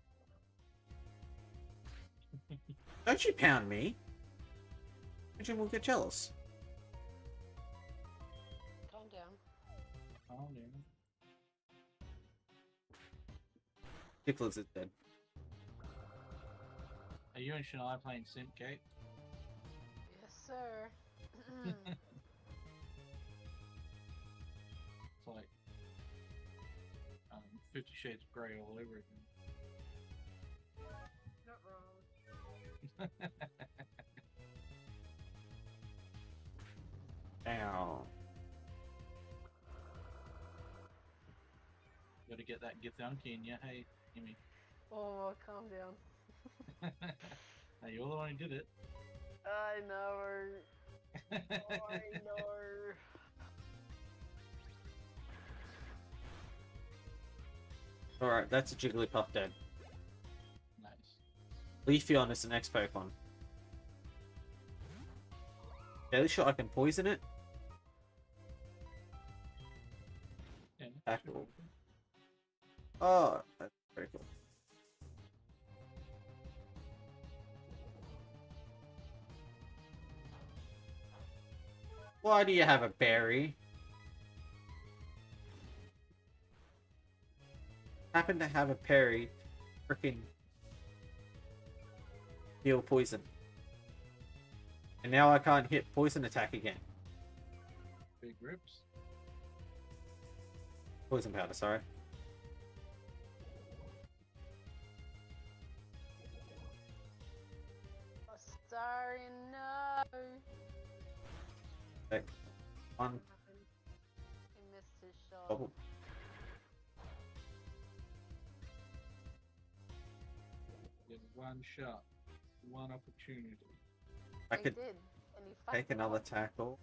Don't you pound me. Jim will get jealous. Calm down. Oh, yeah. Nicholas is dead. Are you and Shania playing Simp Gate? Yes, sir. It's like um, Fifty Shades of Grey all over again. Not wrong. Ow. Gotta get that Githyanki in ya. Hey, gimme. Oh, calm down. Hey, you're the one who did it. I know. Oh, I know. Alright, that's a Jigglypuff dead. Nice. Leafeon is the next Pokemon. Fairly sure I can poison it. Yeah, Tackle. Oh, that's very cool. Why do you have a berry? Happen to have a parry. Freaking heal poison. And now I can't hit poison attack again. Big rips. Poison powder, sorry. Oh, sorry, no. Like, one He missed his shot. bubble. Get one shot. One opportunity. I He could did, and he take fucked it another up. tackle.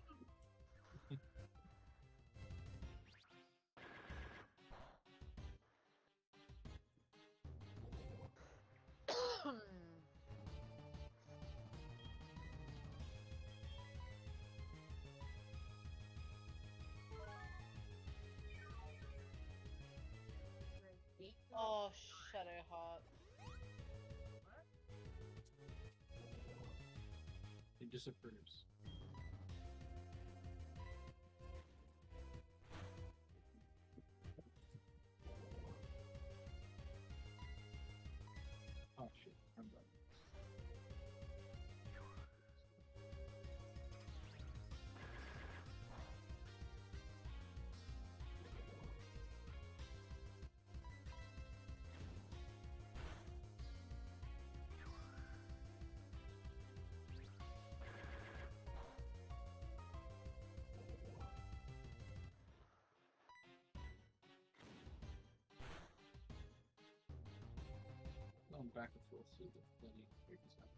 Oh, Shadow Heart. He disapproves. Oh shit, I'm done. back and forth through the bloody freaking stuff.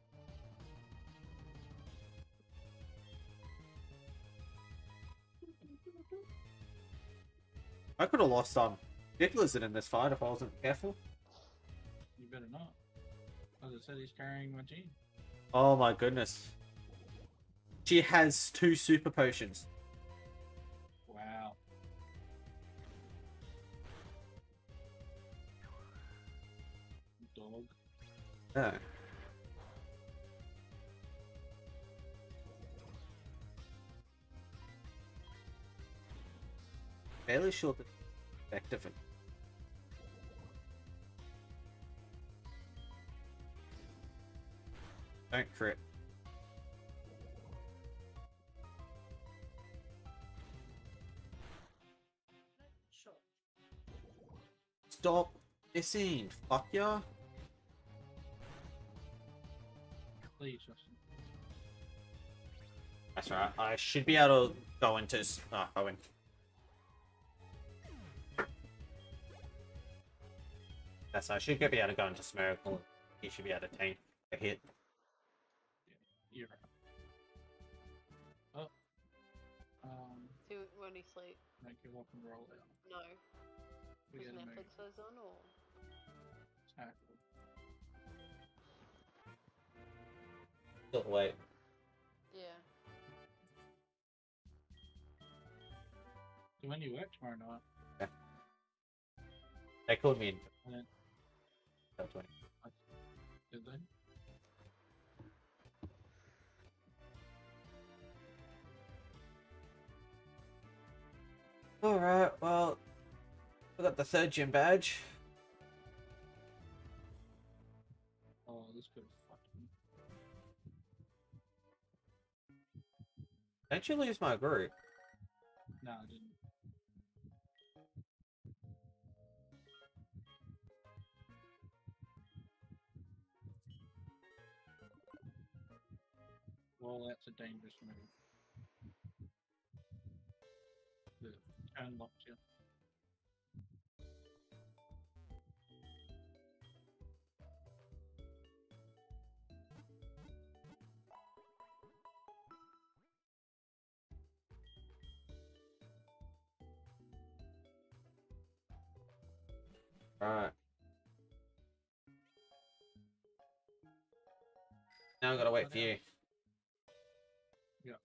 I could have lost um Dick Lizard in this fight if I wasn't careful. You better not. As I said, he's carrying my gene. Oh my goodness. She has two super potions. Wow. Dog. Yeah. Fairly sure that effective. Don't crit. Sure. Stop missing. Fuck ya. Please, Justin. That's right. I should be able to go into. s- Oh, I win. That's I should be able to go into Smirkle. He should be able to tank a hit. You're right. Oh. Um, So when you sleep? make your walk and roll out. No. We Because gotta make Netflix goes on, or tackle. Still wait. yeah. So when you work tomorrow night, They called me in. and then, Top twenty. did they? Alright, well, I got the third gym badge. Oh, this could have fucked me. Don't you lose my group? No, I didn't. Well, that's a dangerous move. The turn locked you. Alright. Now I gotta wait for you. Yeah.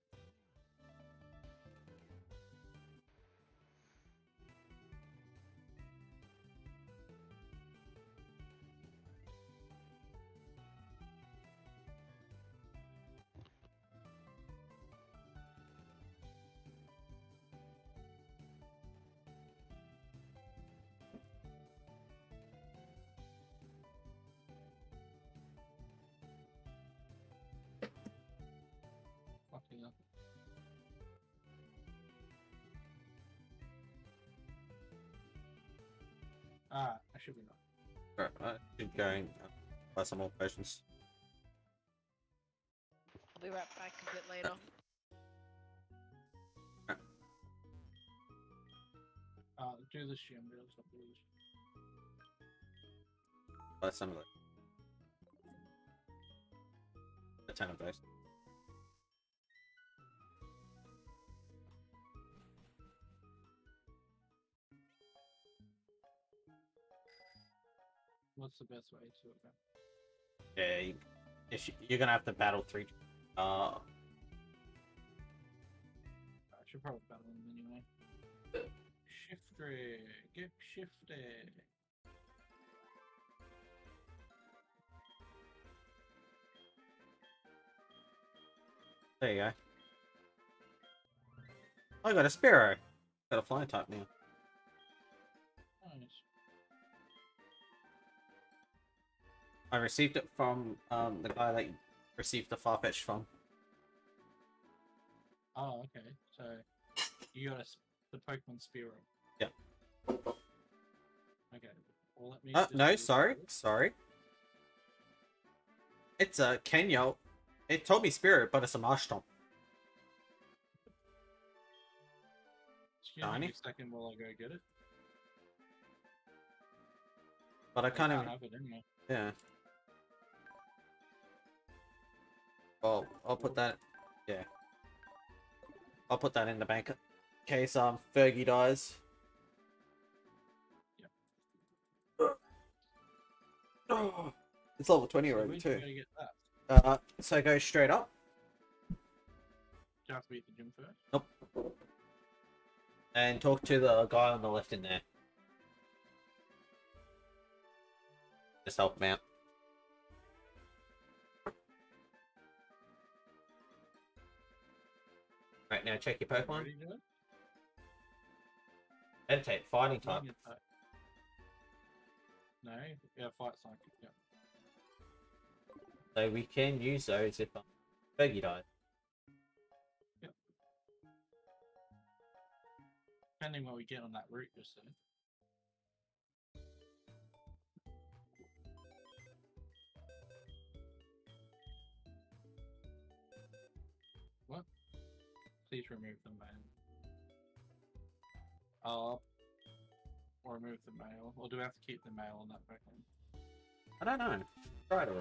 Fucking up. Ah, I should be not. Alright, I should go and uh, buy some more potions. I'll be right back a bit later. Uh, do the shim, do this, do this. Buy some of it. A ton of those. What's the best way to it? Yeah, you, if you, you're gonna have to battle three. Uh, I should probably battle him anyway. Shifty, get shifty. there you go. I got a Sparrow. Got a flying type now. Nice. I received it from um the guy that you received the Farfetch from. Oh, okay. So you got a, s- the Pokemon Spearow. Yeah. Okay. Well, let me. Uh, just no, do sorry, this. sorry. It's a Kenya. It told me Spirit, but it's a Marshtomp. Excuse Tiny. me a second while I go get it. But I I can't can't even. have it anyway. Yeah. Well, I'll put that. Yeah. I'll put that in the bank in case um Fergie dies. Oh, it's level twenty So already where'd too. you go to get that? Uh, so go straight up. Do you have to be at the gym first? Nope. And talk to the guy on the left in there. Just help him out. Right now, check your Pokemon. Ready to do it? Meditate, fighting type. Fighting type. No, yeah, fight psychic. Yeah. So we can use those if um, Fergie dies. Depending what we get on that route, just so. What? Please remove the mail. Oh, or remove the mail. Or do we have to keep the mail on that Pokemon? I don't know. Try to remove.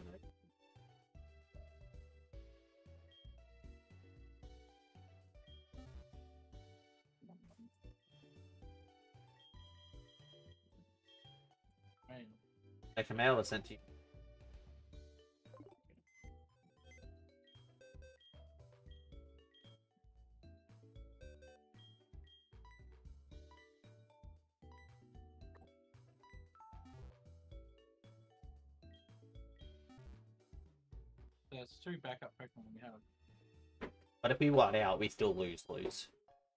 Mail. Like a mail is sent to you. There's two backup Pokemon we have. But if we white out, we still lose, lose.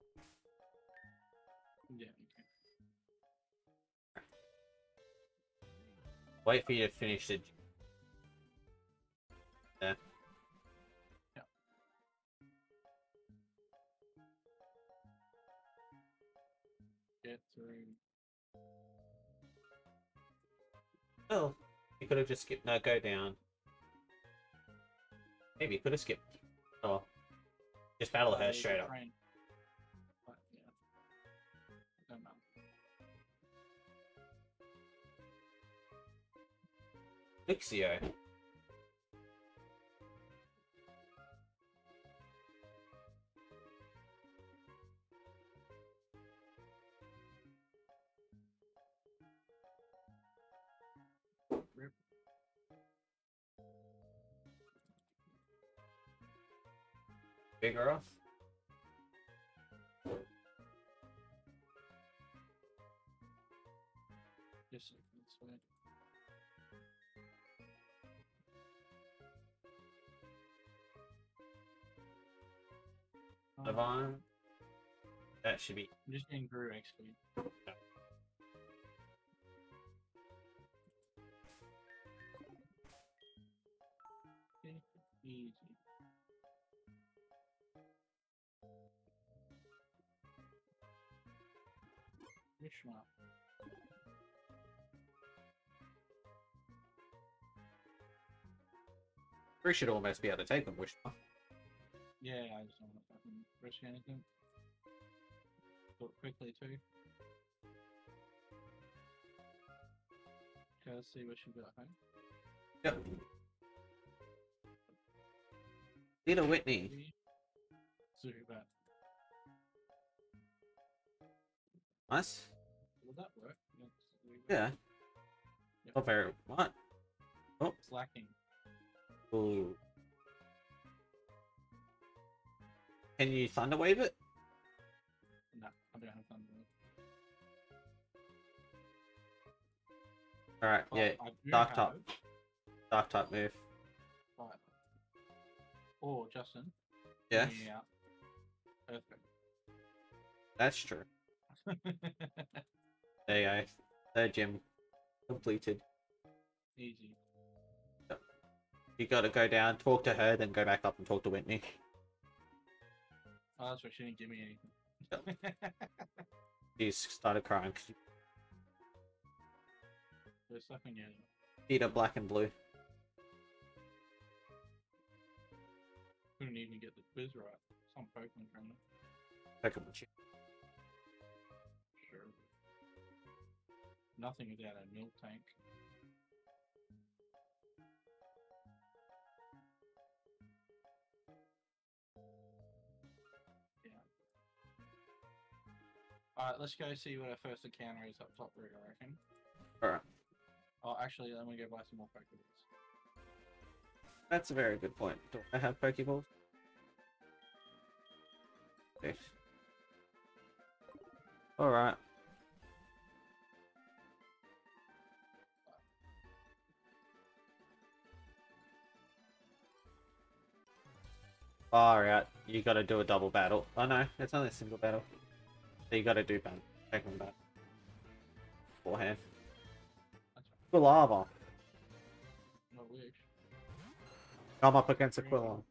Yeah, okay. Wait for you to finish the. Yeah. Yeah. Get through. Well, you could have just skipped. No, go down. Maybe you could have skipped. Oh, just battle her Uh, straight up. train. But, yeah. Don't know. Luxio. Rip. Vigoroth. Just this way. Um, Levon. That should be. I'm just getting Brew X P. Okay, easy. Which one? We should almost be able to take them, wish. Yeah, I just don't want to fucking risk anything. Do it quickly too. Okay, let's see what she got home. Yep. Peter Whitney. Super bad. Nice. Will that work? against Zubat? Yeah. Yep. Not very. What? Oh. It's lacking. Ooh. Can you thunder wave it? No, I don't have thunder. Alright, But yeah. I do Dark top. have- Dark type move. Right. Or Justin. Yeah. hear me out. Perfect. That's true. There you go. Third gym completed. Easy. You gotta go down, talk to her, then go back up and talk to Whitney. Oh, that's right. She didn't give me anything. She started crying because There's nothing yet. Peter black and blue. Couldn't even get the quiz right. Some Pokemon trainer. Pokemon chip. Sure. Nothing without a milk tank. Alright, let's go see what our first encounter is up top route, I reckon. Alright. Oh, actually, let me go buy some more Pokeballs. That's a very good point. Do I have Pokeballs? Okay. Alright. Alright, you gotta do a double battle. Oh no, it's only a single battle. So you gotta do Pokemon battle. Beforehand. That's right. Quilava. I wish. Come up against a Quilava.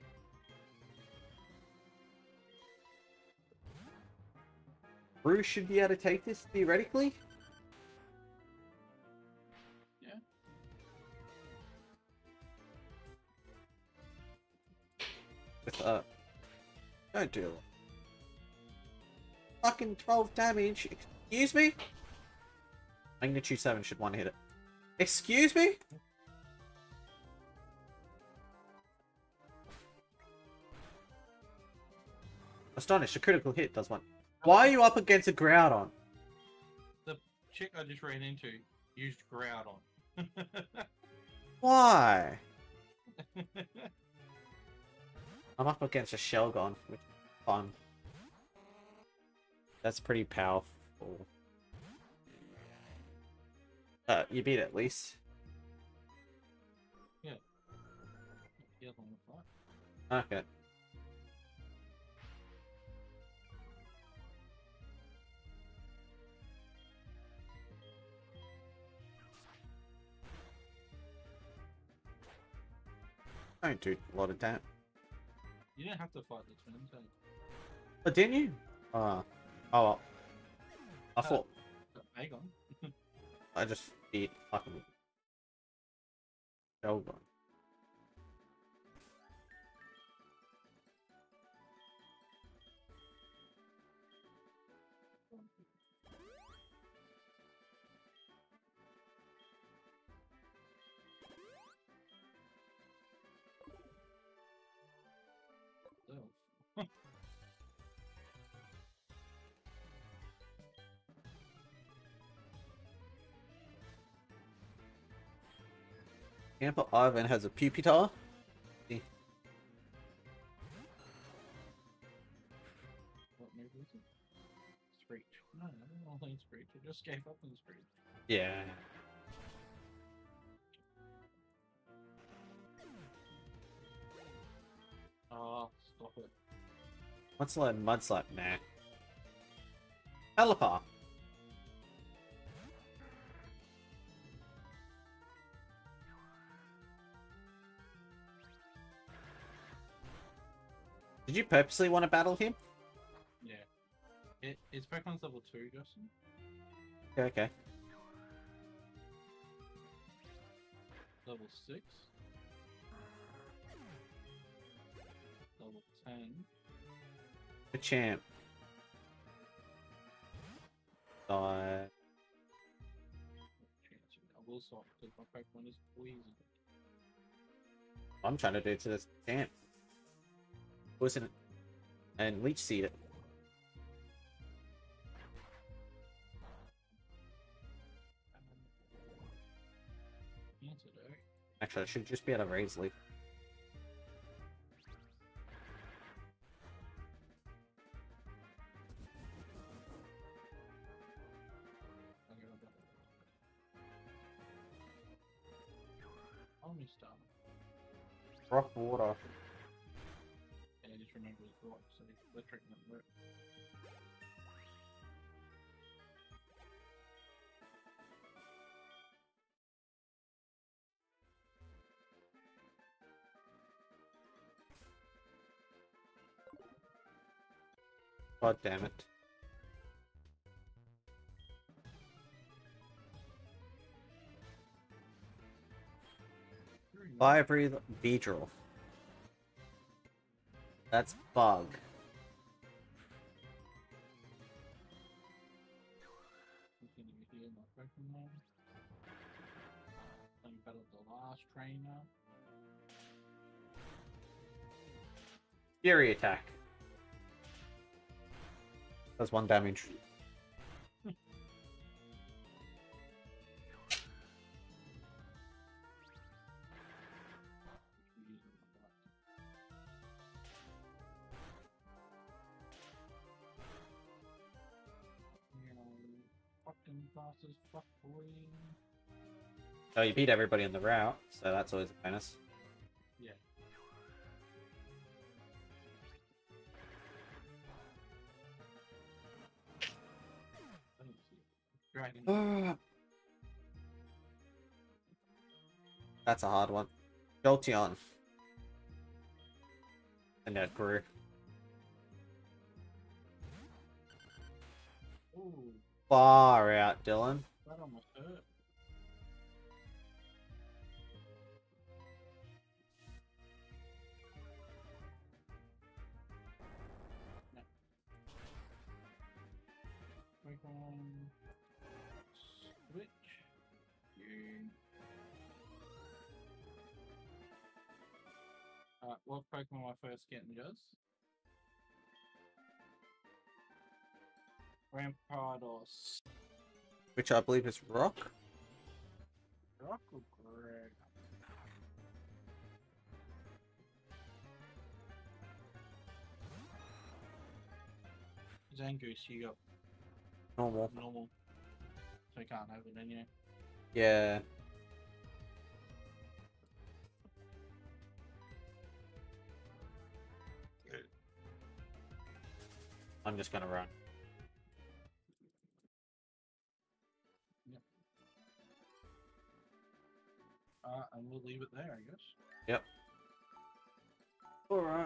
Bruce should be able to take this, theoretically. Yeah. With, uh... Don't do it. Fucking twelve damage. Excuse me? Magnitude seven should one hit it. Excuse me? Astonished, a critical hit does one. Why are you up against a Groudon? The chick I just ran into used Groudon. Why? I'm up against a Shelgon, which is fun. That's pretty powerful. Uh, you beat it at least. Yeah. Yeah, on the fight. Okay. Don't do a lot of damage. You didn't have to fight the twins, eh? Oh, didn't you? Uh, oh, well. I Uh, thought Aegon. I just beat fucking Shelgon. Self. Tampa Ivan has a Pupitar. What move is it? Screech. No, I don't think Screech. It just gave up on Screech. Yeah. Oh, stop it. What's like Mudslap? Nah. Pelipper. Did you purposely want to battle him? Yeah. It, it's Pokemon's level two, Justin. Okay, okay. Level six. Level ten. The champ. Die. I will stop because my Pokemon is poison. I'm trying to do it to this champ. Poison it. And leech seed it. Antidote. Actually, I should just be able to raise leaf. Army Star. Rock water. Yeah, I just remember it's rock, so electric doesn't work. God damn it. Fire breathe Beedrill. That's bug. Continue to heal my Pokemon. Playing battle the last trainer. Fury attack. That's one damage. fast as fuck, boy. Oh, you beat everybody in the route, so that's always a bonus. Yeah. I don't see it. Dragon. That's a hard one. Jolteon. And that grew. Ooh, Far out, Dylan. that almost hurt. No. We're going switch. You. Uh, what Pokemon am I first getting, Juz? Rampardos. Which I believe is Rock. Rock or Greg? Zangoose, you got Normal. normal. So you can't have it in you. Yeah. I'm just gonna run. Uh, and we'll leave it there, I guess. Yep. Alright.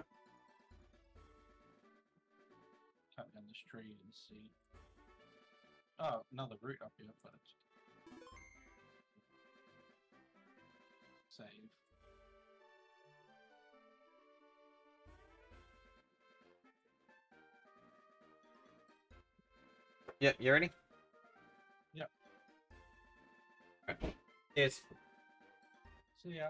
Cut down this tree and see. Oh, another route up here, but save. Yep, you ready? Yep. Alright. Cheers. See ya.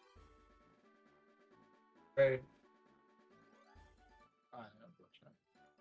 Right. I know, gotcha.